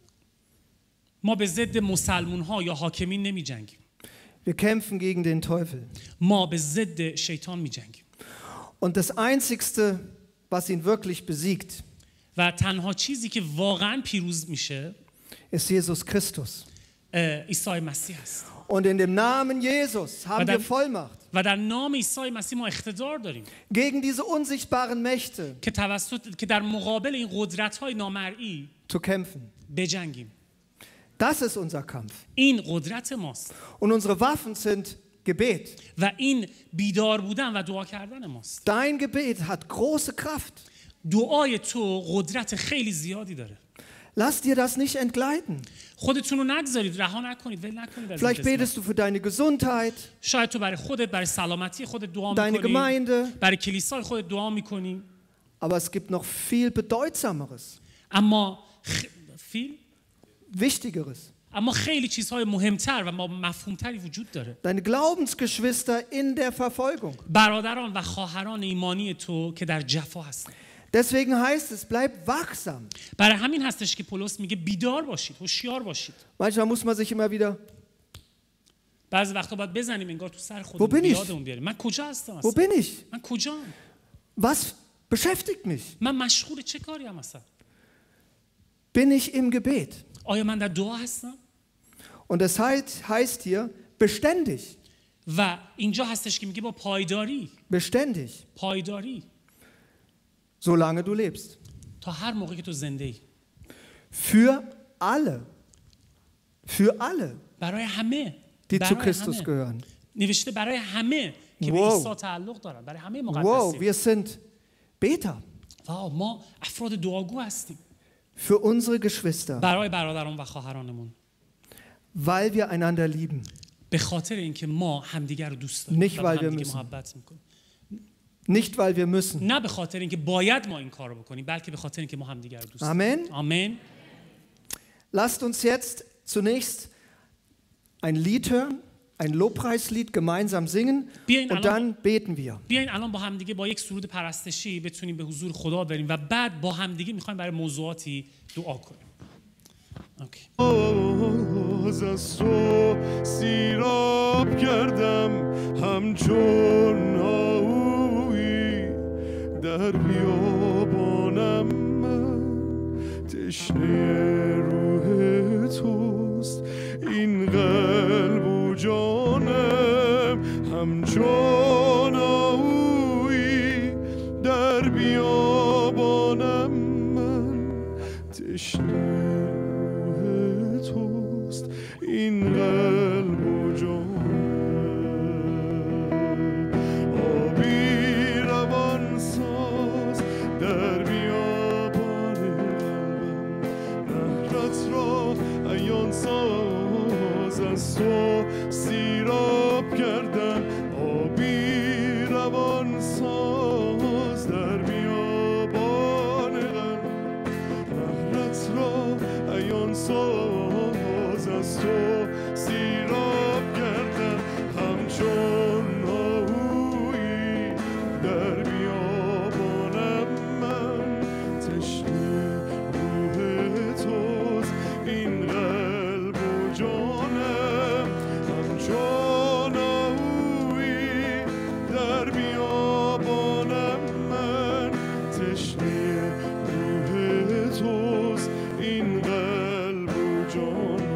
Speaker 1: ما به ضد مسلمان‌ها یا حاکمین نمی‌جنگیم.
Speaker 2: Wir kämpfen gegen den Teufel.
Speaker 1: ما به ضد شیطان می‌جنگیم.
Speaker 2: Und das einzigste, was ihn wirklich besiegt,
Speaker 1: و تنها چیزی که واقعاً پیروز میشه
Speaker 2: ist Jesus Christus.
Speaker 1: عیسی مسیح است.
Speaker 2: Und in dem Namen Jesus haben wir Vollmacht.
Speaker 1: و در نام عیسی مسیح ما اقتدار داریم
Speaker 2: gegen diese unsichtbaren Mächte
Speaker 1: که توسط که در مقابل این قدرت‌های نامرئی
Speaker 2: zu kämpfen.
Speaker 1: بجنگیم.
Speaker 2: Das ist unser Kampf.
Speaker 1: این قدرت ماست.
Speaker 2: Und unsere Waffen sind Gebet.
Speaker 1: و این بیدار بودن و دعا کردن ماست.
Speaker 2: Dein Gebet hat große Kraft.
Speaker 1: دعای تو قدرت خیلی زیادی داره.
Speaker 2: Lass dir das nicht entgleiten.
Speaker 1: خودتون رو نگذارید، رها نکنید، ول نکنید.
Speaker 2: Vielleicht betest du für deine Gesundheit.
Speaker 1: شاید تو برای خودت، برای سلامتی خودت دعا
Speaker 2: deine
Speaker 1: می‌کنی.
Speaker 2: Gemeinde.
Speaker 1: برای کلیسای خودت دعا می‌کنی.
Speaker 2: Aber es gibt noch viel bedeutsameres.
Speaker 1: اما خ... فیل
Speaker 2: Wichtigeres.
Speaker 1: اما خیلی چیزهای مهمتر و مفهومتری وجود داره.
Speaker 2: Deine Glaubensgeschwister in der Verfolgung.
Speaker 1: برادران و خواهران ایمانی تو که در جفا هستند.
Speaker 2: Deswegen heißt es, bleib wachsam.
Speaker 1: برای همین هستش که پولس میگه بیدار باشید، هوشیار باشید.
Speaker 2: Manchmal muss man sich immer wieder
Speaker 1: بعضی وقتا باید بزنیم انگار تو سر خودمون یادمون بیاریم. من کجا هستم اصلا؟
Speaker 2: Wo bin ich?
Speaker 1: من کجام؟
Speaker 2: Was beschäftigt mich?
Speaker 1: من مشغول چه کاری ام اصلا؟
Speaker 2: Bin ich im Gebet?
Speaker 1: آیا من در دعا هستم؟
Speaker 2: Und das heißt, heißt hier beständig.
Speaker 1: و اینجا هستش که میگه با پایداری.
Speaker 2: Beständig.
Speaker 1: پایداری.
Speaker 2: Solange du lebst.
Speaker 1: تا هر موقعی که تو زنده ای.
Speaker 2: Für alle. Für alle.
Speaker 1: برای همه.
Speaker 2: Die zu Christus gehören.
Speaker 1: نوشته برای همه که به عیسی تعلق دارن، برای همه مقدسین.
Speaker 2: Wow, wir sind Beter.
Speaker 1: واو، ما افراد دعاگو هستیم.
Speaker 2: Für unsere Geschwister.
Speaker 1: برای برادران و خواهرانمون.
Speaker 2: weil wir einander lieben.
Speaker 1: به خاطر اینکه ما همدیگر رو دوست داریم.
Speaker 2: Nicht weil wir müssen.
Speaker 1: محبت میکنیم.
Speaker 2: Nicht weil wir müssen.
Speaker 1: نه به خاطر اینکه باید ما این کارو بکنیم، بلکه به خاطر اینکه ما همدیگر رو دوست داریم.
Speaker 2: Amen.
Speaker 1: آمین.
Speaker 2: Lasst uns jetzt zunächst ein Lied hören, ein Lobpreislied gemeinsam singen und dann beten wir.
Speaker 1: بیاین الان با همدیگه با یک سرود پرستشی بتونیم به حضور خدا بریم و بعد با همدیگه میخوایم برای موضوعاتی دعا کنیم. اوکی.
Speaker 3: از تو سیراب کردم همچون آهویی در بیابانم من تشنه روح توست این قلب و جانم همچون آهویی در بیابانم من تشنه این قلب و جانم آبی روان ساز در بیابان قلبم نهرت را عیان ساز از تو سیراب کردم آبی روان ساز در بیابان قلبم نهرت را عیان ساز از تو سیراب کردم همچون آهویی در بیابانم من تشنه روح توست این قلب و جانم همچون آهویی در بیابانم من تشنه روح توست این قلب و جانم.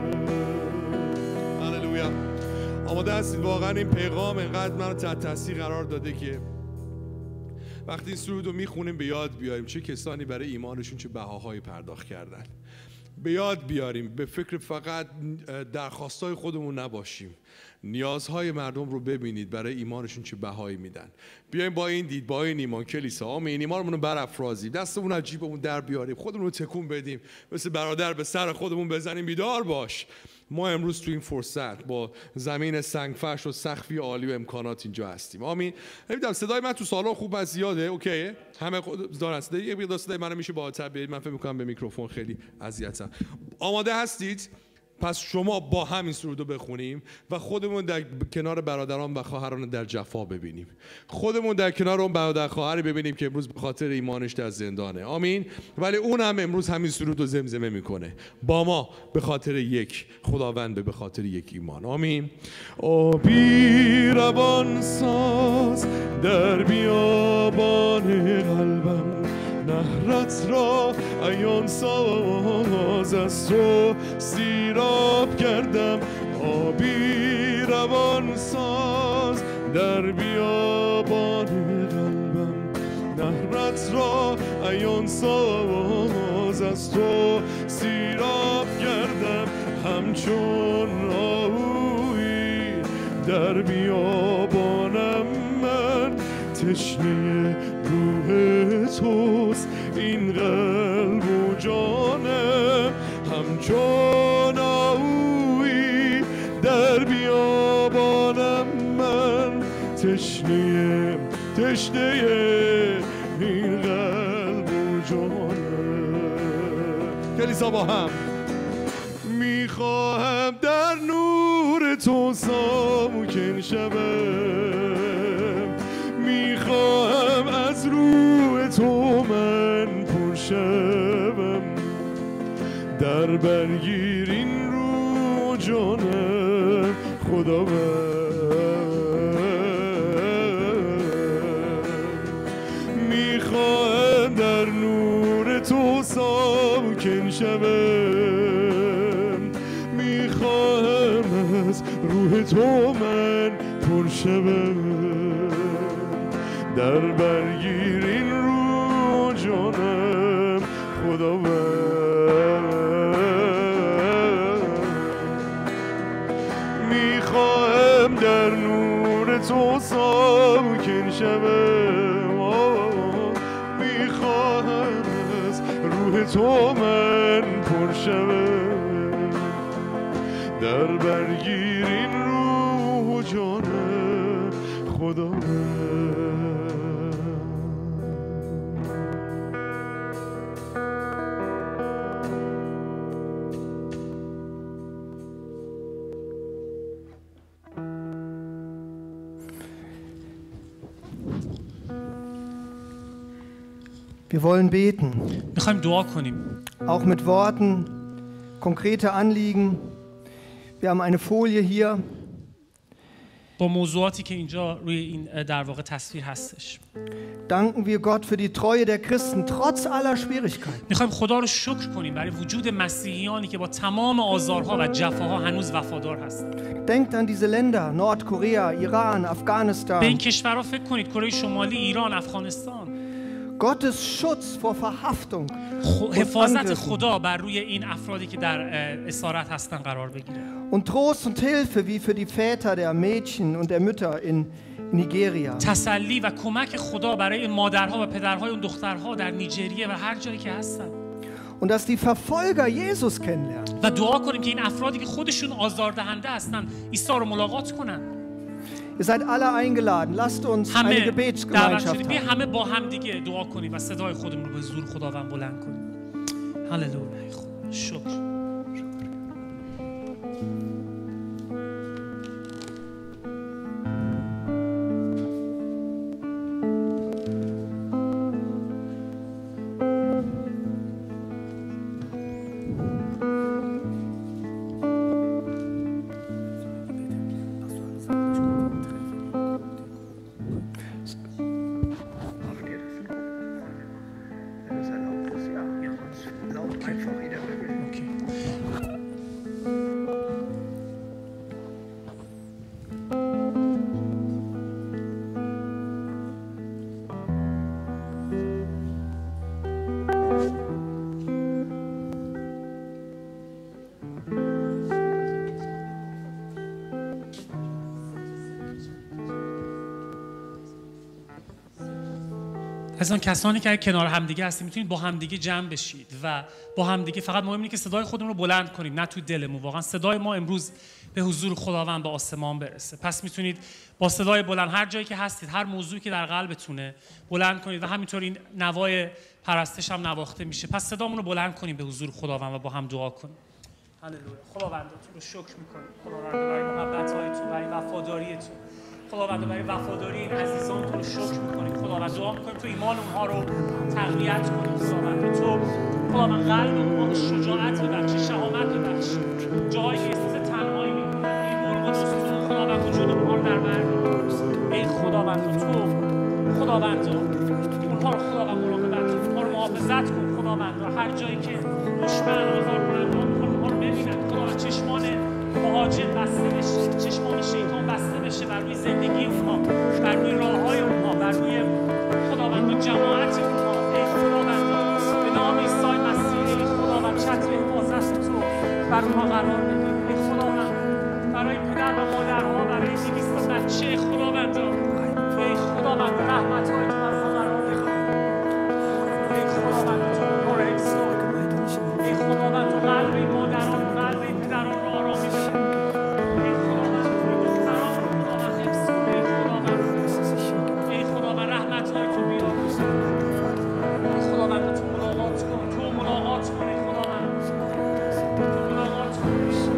Speaker 3: آماده هستید؟ واقعا این پیغام اینقدر منو تحت تاثیر قرار داده که وقتی این سرود رو میخونیم به یاد بیاریم چه کسانی برای ایمانشون چه بهاهایی پرداخت کردن. به یاد بیاریم به فکر فقط درخواستای خودمون نباشیم، نیازهای مردم رو ببینید برای ایمانشون چه بهایی میدن. بیایم با این دید، با این ایمان کلیسا آمین ایمانمون رو برافرازیم، دستمون از جیبمون در بیاریم، خودمون رو تکون بدیم، مثل برادر به سر خودمون بزنیم بیدار باش. ما امروز تو این فرصت با زمین سنگفرش و سقفی عالی و امکانات اینجا هستیم. آمین. نمیدونم صدای من تو سالن خوب از زیاده؟ اوکیه؟ همه دارن صدای یه مقدار صدای منو میشه بالاتر بیارید؟ من فکر می‌کنم به میکروفون خیلی اذیتم. آماده هستید؟ پس شما با همین سرودو بخونیم و خودمون در کنار برادران و خواهران در جفا ببینیم. خودمون در کنار اون برادر خواهری ببینیم که امروز به خاطر ایمانش در زندانه. آمین. ولی اون هم امروز همین سرودو زمزمه میکنه با ما به خاطر یک خداوند، به خاطر یک ایمان. آمین. آبی روان ساز در بیابان قلبم نهرت را عیان ساز از تو سیراب کردم آبی روان ساز در بیابان قلبم نهرت را عیان ساز از تو سیراب کردم همچون آهویی در بیابانم من تشنه روح توست این قلب و جانم همچون آهویی در بیابانم من تشنه تشنه این قلب و جانم. کلیسا با هم میخواهم در نور تو ساموکن شوم، میخواهم از روح تو من پر شوم، در برگیر این رو جانم خداوند. میخواهم در نور تو ساکن شوم، میخواهم از روح تو من پر شوم، در برگیر این رو جانم خداوند. میخواهم در نور تو ساکن شوم، میخواهم از روح تو من پر شوم، در برگیر این روح و جان خدا.
Speaker 2: Wir wollen beten.
Speaker 1: میخوایم دعا کنیم.
Speaker 2: Auch mit Worten, konkrete Anliegen. Wir haben eine Folie hier.
Speaker 1: با موضوعاتی که اینجا روی این در واقع تصویر هستش.
Speaker 2: Danken wir Gott für die Treue der Christen trotz aller Schwierigkeiten.
Speaker 1: میخوایم خدا رو شکر کنیم برای وجود مسیحیانی که با تمام آزارها و جفاها هنوز وفادار هستند.
Speaker 2: Denkt an diese Länder, Nordkorea, Iran, Afghanistan.
Speaker 1: به این کشورها فکر کنید، کره شمالی، ایران، افغانستان.
Speaker 2: Gottes Schutz vor Verhaftung.
Speaker 1: حفاظت خدا بر روی این افرادی که در اسارت هستن قرار بگیره.
Speaker 2: Und Trost und Hilfe wie für die Väter der Mädchen und der Mütter in Nigeria.
Speaker 1: تسلی و کمک خدا برای مادرها و پدرهای اون دخترها در نیجریه و هر جایی که هستن.
Speaker 2: Und dass die Verfolger Jesus kennenlernen.
Speaker 1: و دعا کنیم که این افرادی که خودشون آزاردهنده هستن عیسی رو ملاقات کنن.
Speaker 2: Ihr seid alle eingeladen. Lasst uns eine Gebetsgemeinschaft haben.
Speaker 1: همه با هم دیگه دعا کنیم و صدای خودمون رو به حضور خداوند بلند کنیم. هللویا. خدا شکر. از آن کسانی که کنار همدیگه هستیم میتونید با همدیگه جمع بشید و با همدیگه فقط مهم اینه که صدای خودمون رو بلند کنیم، نه تو دلمون. واقعا صدای ما امروز به حضور خداوند به آسمان برسه. پس میتونید با صدای بلند هر جایی که هستید، هر موضوعی که در قلبتونه بلند کنید و همینطور این نوای پرستش هم نواخته میشه. پس صدامون رو بلند کنیم به حضور خداوند و با هم دعا کنیم. هللویا. خداوند تو رو شکر می‌کنیم. خداوند برای محبت‌های تو، برای وفاداری تو. خداوند برای وفاداری این عزیزان تو رو شکر می‌کنیم. خداوند دعا می‌کنیم تو ایمان اونها رو تقویت کنی. خداوند تو خداوند قلب اونها رو شجاعت ببخشی، شهامت ببخشی. جایی که احساس تنهایی می‌کنن، این مرغ دوستون خداوند وجود اونها رو در بر بگیر. ای خداوند تو خداوند اونها رو خداوند مراقبت کن، اونها رو محافظت کن. خداوند هر جایی که دشمن آزار کنند اونها رو ببینن. خداوند چشمان مهاجر بسته بشه، چشمان شیطان بسته بشه بر روی زندگی اونها، بر روی راه‌های اونها، بر روی خداوند جماعت اونها. ای خداوند به نام عیسی مسیح خداوند چتر حفاظت تو بر اونها قرار بده. ای خداوند برای پدر و مادرها، برای دویست بچه خداوند ای خداوند رحمت‌های تو بر اونها قرار بده. ای خداوند تو پر احسان، ای خداوند تو قلب این مادران و قلب این پدران رو آرامی بده. ای خداوند تو دختران رو خداوند حفظ کن. ای خداوند ای خداوند رحمت‌های تو بیار. ای خداوند تو ملاقات کن، تو ملاقات کن. ای خداوند تو ملاقات کن.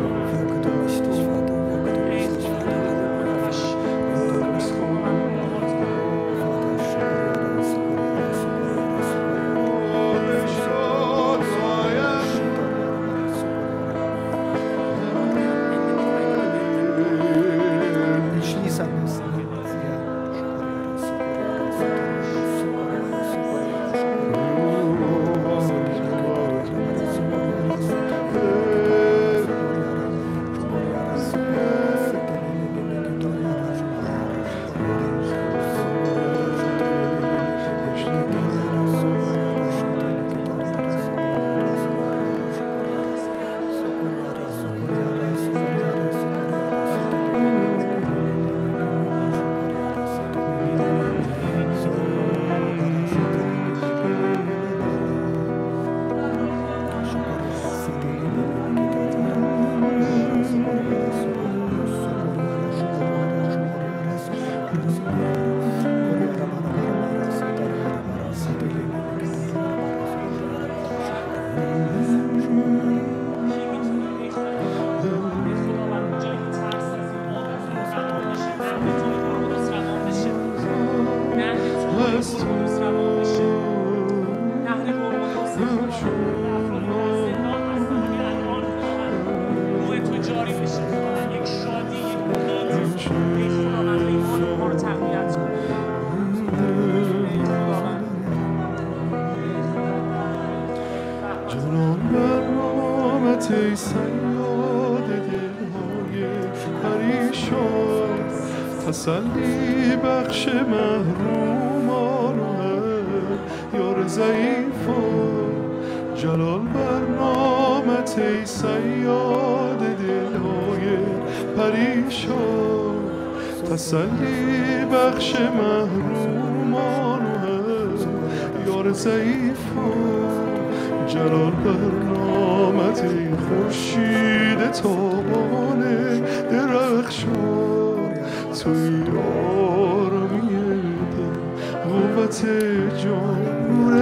Speaker 3: تسلی بخش محرومان یار ضعیف جلال برنامت ای صیاد دلهای پریشان تسلی بخش محرومان یار ضعیف جلال برنامت ای خورشید تابان درخشان توی آرامی دل قوت جان نور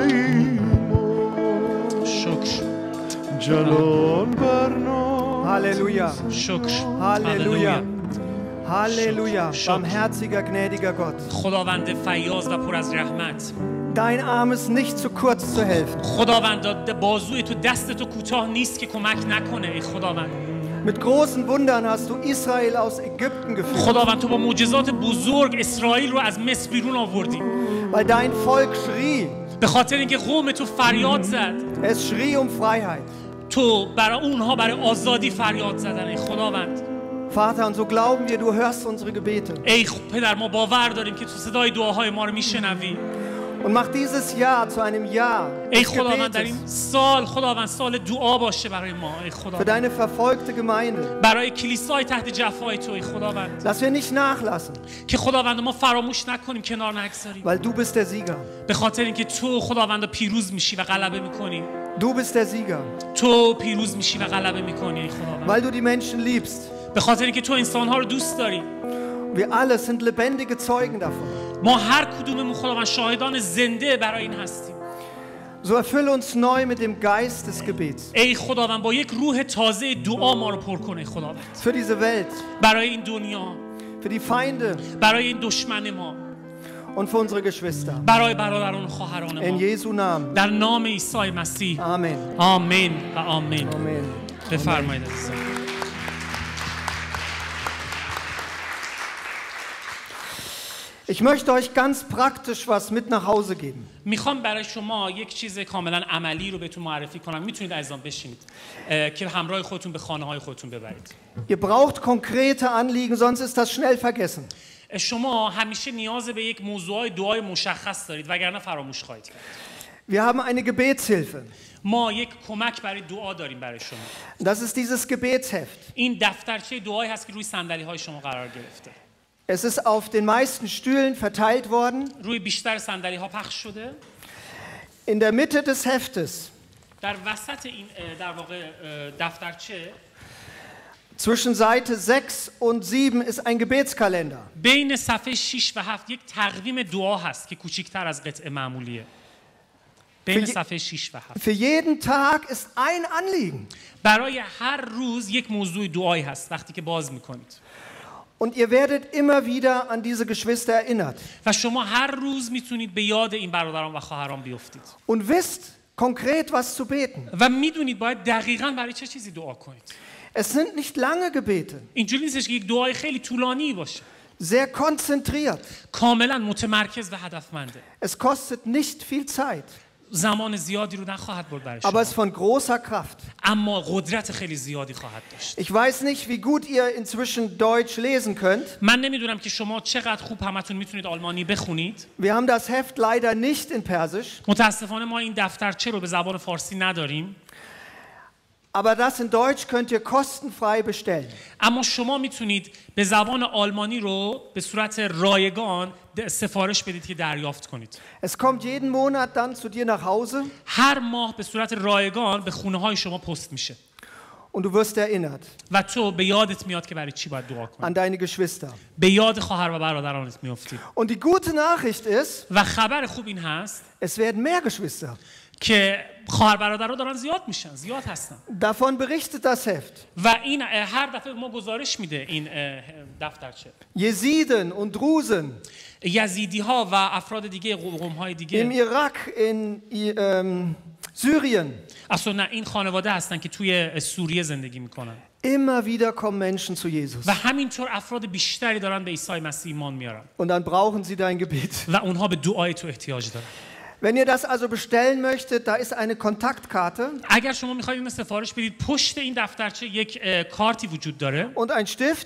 Speaker 3: ایمان
Speaker 1: شکر
Speaker 3: جلال برنامت
Speaker 2: Halleluja.
Speaker 1: شکر
Speaker 2: Halleluja. Halleluja. Barmherziger, gnädiger Gott.
Speaker 1: خداوند فیاض و پر از رحمت،
Speaker 2: Dein Arm ist nicht zu kurz zu helfen.
Speaker 1: خداوند بازوی تو دست تو کوتاه نیست که کمک نکنه. ای خداوند
Speaker 2: Mit großen Wundern hast du Israel aus Ägypten geführt,
Speaker 1: خداوند تو با معجزات بزرگ اسرائیل رو از مصر بیرون آوردی،
Speaker 2: weil dein Volk schrie.
Speaker 1: به خاطر اینکه قوم تو فریاد زد.
Speaker 2: Es schrie um Freiheit.
Speaker 1: تو برای اونها برای آزادی فریاد زدن. ای خداوند
Speaker 2: Vater, und so glauben wir, du hörst unsere Gebete.
Speaker 1: ای پدر، ما باور داریم که تو صدای دعاهای ما رو میشنوی.
Speaker 2: Und mach dieses Jahr zu einem Jahr
Speaker 1: ای
Speaker 2: des
Speaker 1: خداوند در این
Speaker 2: Gebetes
Speaker 1: سال خداوند سال دعا باشه برای ما. ای
Speaker 2: für
Speaker 1: خداوند
Speaker 2: deine verfolgte Gemeinde.
Speaker 1: برای کلیسای تحت جفای تو. ای خداوند
Speaker 2: Dass wir nicht nachlassen,
Speaker 1: که خداوند ما فراموش نکنیم، کنار نگذاریم،
Speaker 2: weil du bist der Sieger.
Speaker 1: به خاطر اینکه تو خداوند پیروز میشی و غلبه میکنی.
Speaker 2: Du bist der Sieger,
Speaker 1: تو پیروز میشی و غلبه میکنی. ای خداوند
Speaker 2: weil du die Menschen liebst.
Speaker 1: به خاطر اینکه تو انسانها رو دوست داری.
Speaker 2: Wir alle sind lebendige Zeugen davon.
Speaker 1: ما هر کدوممون خداوند شاهدان زنده برای این هستیم.
Speaker 2: So erfülle uns neu mit dem Geist des Gebets.
Speaker 1: ای خداوند با یک روح تازه دعا ما رو پر کنه. خداوند
Speaker 2: Für diese Welt,
Speaker 1: برای این دنیا،
Speaker 2: für die Feinde
Speaker 1: برای این دشمن ما،
Speaker 2: und für unsere Geschwister.
Speaker 1: برای برادران و خواهران
Speaker 2: In
Speaker 1: ما،
Speaker 2: Jesu Namen.
Speaker 1: در نام عیسی مسیح.
Speaker 2: Amen.
Speaker 1: آمین و آمین.
Speaker 2: Amen.
Speaker 1: بفرمایید عزیزان.
Speaker 2: Ich möchte euch ganz praktisch was mit nach Hause geben.
Speaker 1: میخوام برای شما یک چیز کاملا عملی رو بهتون معرفی کنم. میتونید عزیزان بشینید که همراه خودتون به خانه های خودتون ببرید.
Speaker 2: Ihr braucht konkrete Anliegen, sonst ist das schnell vergessen.
Speaker 1: شما همیشه نیاز به یک موضوع دعای مشخص دارید وگرنه فراموش خواهید کرد.
Speaker 2: Wir haben eine Gebetshilfe.
Speaker 1: ما یک کمک برای دعا داریم برای شما.
Speaker 2: Das ist dieses Gebetsheft.
Speaker 1: این دفترچه دعایی هست که روی صندلی های شما قرار گرفته.
Speaker 2: Es ist auf den meisten Stühlen verteilt worden.
Speaker 1: روی بیشتر صندلی ها پخش شده.
Speaker 2: In der Mitte des Heftes,
Speaker 1: در وسط این در واقع دفترچه
Speaker 2: zwischen Seite sechs und sieben ist ein Gebetskalender.
Speaker 1: بین صفحه شش و هفت یک تقویم دعا هست که کوچکتر از قطعه معمولیه. بین صفحه شش و هفت.
Speaker 2: Für jeden Tag ist ein Anliegen.
Speaker 1: برای هر روز یک موضوع دعایی هست وقتی که باز میکنید.
Speaker 2: Und ihr werdet immer wieder an diese Geschwister erinnert.
Speaker 1: و شما هر روز میتونید به یاد این برادران و خواهران بیفتید.
Speaker 2: Und wisst konkret was zu beten.
Speaker 1: و میدونید باید دقیقاً برای چه چیزی دعا کنید.
Speaker 2: Es sind nicht lange Gebete.
Speaker 1: اینجوری نیستش که یک دعای خیلی طولانی باشه.
Speaker 2: Sehr konzentriert.
Speaker 1: کاملا متمرکز و هدفمنده.
Speaker 2: Es kostet nicht viel Zeit.
Speaker 1: زمان زیادی رو نخواهد برد برای
Speaker 2: Aber
Speaker 1: شما.
Speaker 2: es ist von großer Kraft.
Speaker 1: اما قدرت خیلی زیادی خواهد داشت.
Speaker 2: Ich weiß nicht, wie gut ihr inzwischen Deutsch lesen könnt.
Speaker 1: من نمیدونم که شما چقدر خوب همتون میتونید آلمانی بخونید.
Speaker 2: Wir haben das Heft leider nicht in Persisch.
Speaker 1: متاسفانه ما این دفترچه رو به زبان فارسی نداریم.
Speaker 2: Aber das in Deutsch könnt ihr kostenfrei bestellen.
Speaker 1: اما شما میتونید به زبان آلمانی رو به صورت رایگان سفارش بدید که دریافت کنید.
Speaker 2: Es kommt jeden Monat dann zu dir nach Hause.
Speaker 1: هر ماه به صورت رایگان به خونه های شما پست میشه.
Speaker 2: Und du wirst erinnert.
Speaker 1: و تو به یادت میاد که برای چی باید دعا کنی.
Speaker 2: An deine Geschwister.
Speaker 1: به یاد خواهر و برادرانت میافتی.
Speaker 2: Und die gute Nachricht ist,
Speaker 1: و خبر خوب این هست
Speaker 2: es werden mehr Geschwister.
Speaker 1: که خواهر برادرها دارن زیاد میشن، زیاد هستن.
Speaker 2: Davon berichtet das Heft.
Speaker 1: و این هر دفعه ما گزارش میده این دفترچه.
Speaker 2: Jesiden und Drusen.
Speaker 1: یزیدی ها و افراد دیگه، قوم های دیگه.
Speaker 2: Im Irak, in ähm, Syrien.
Speaker 1: اصلا نه، این خانواده هستن که توی سوریه زندگی میکنن.
Speaker 2: Immer wieder kommen Menschen zu Jesus.
Speaker 1: و همینطور افراد بیشتری دارن به عیسی مسیح ایمان میارن.
Speaker 2: Und dann brauchen sie dein Gebet.
Speaker 1: و اونها به دعای تو احتیاج دارن.
Speaker 2: Wenn ihr das also bestellen möchtet, da ist eine Kontaktkarte.
Speaker 1: اگر شما میخواید اینو سفارش بدید، پشت این دفترچه یک کارتی وجود داره.
Speaker 2: Und ein Stift.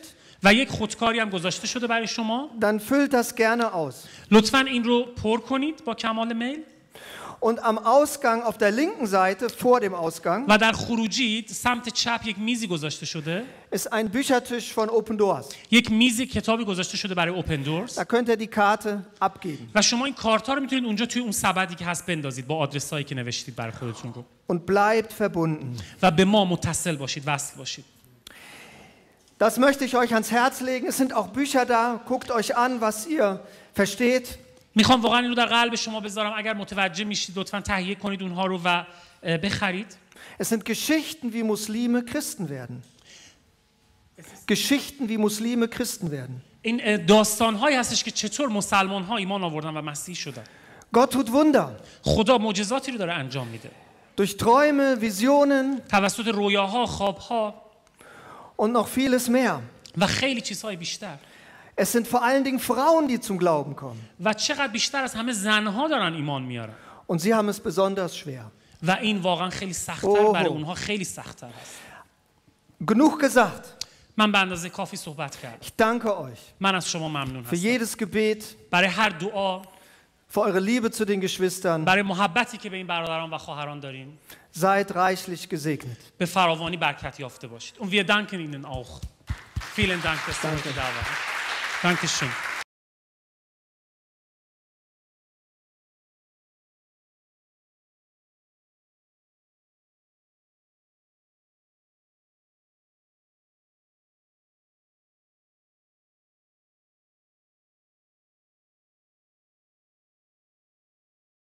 Speaker 1: و یک خودکاری هم گذاشته شده برای شما.
Speaker 2: Dann füllt das gerne aus.
Speaker 1: لطفاً این رو پر کنید با کمال میل.
Speaker 2: Und am Ausgang auf der linken Seite, vor dem Ausgang,
Speaker 1: و در خروجی سمت چپ یک میزی گذاشته شده.
Speaker 2: ist ein Büchertisch von Open Doors.
Speaker 1: یک میزی کتابی گذاشته شده برای اوپن دورز.
Speaker 2: Da könnt ihr die Karte abgeben.
Speaker 1: و شما این کارتا رو میتونید اونجا توی اون سبدی که هست بندازید با آدرسایی که نوشتید برای خودتون رو.
Speaker 2: Und bleibt verbunden.
Speaker 1: و به ما متصل باشید، وصل باشید.
Speaker 2: Das möchte ich euch ans Herz legen. Es sind auch Bücher da. Guckt euch an, was ihr versteht.
Speaker 1: میخوام واقعا این رو در قلب شما بذارم. اگر متوجه میشید لطفاً تهیه کنید اونها رو و بخرید.
Speaker 2: Es sind Geschichten, wie Muslime Christen werden. Geschichten, wie Muslime Christen werden.
Speaker 1: این داستان‌هایی هستش که چطور مسلمان‌ها ایمان آوردن و مسیحی شدن.
Speaker 2: Gott tut Wunder.
Speaker 1: خدا معجزاتی رو داره انجام میده.
Speaker 2: Durch Träume, Visionen.
Speaker 1: توسط رویاها، خوابها.
Speaker 2: Und noch vieles mehr.
Speaker 1: و خیلی چیزهای بیشتر.
Speaker 2: Es sind vor allen Dingen Frauen, die zum Glauben kommen.
Speaker 1: و چقدر بیشتر از همه زنها دارن ایمان میارن.
Speaker 2: Und sie haben es besonders schwer.
Speaker 1: و این واقعا خیلی سخت‌تر برای اونها خیلی سخت‌تر است.
Speaker 2: Genug gesagt.
Speaker 1: من به اندازه کافی صحبت کردم.
Speaker 2: Ich danke euch.
Speaker 1: من از شما ممنون
Speaker 2: Für
Speaker 1: هستم.
Speaker 2: jedes Gebet.
Speaker 1: برای هر دعا.
Speaker 2: Für eure Liebe zu den Geschwistern.
Speaker 1: برای محبتی که به این برادران و خواهران دارین.
Speaker 2: Seid reichlich gesegnet.
Speaker 1: به فراوانی برکت یافته باشید. Und wir danken Ihnen auch. Vielen Dank, dass Sie heute da waren. Dankeschön.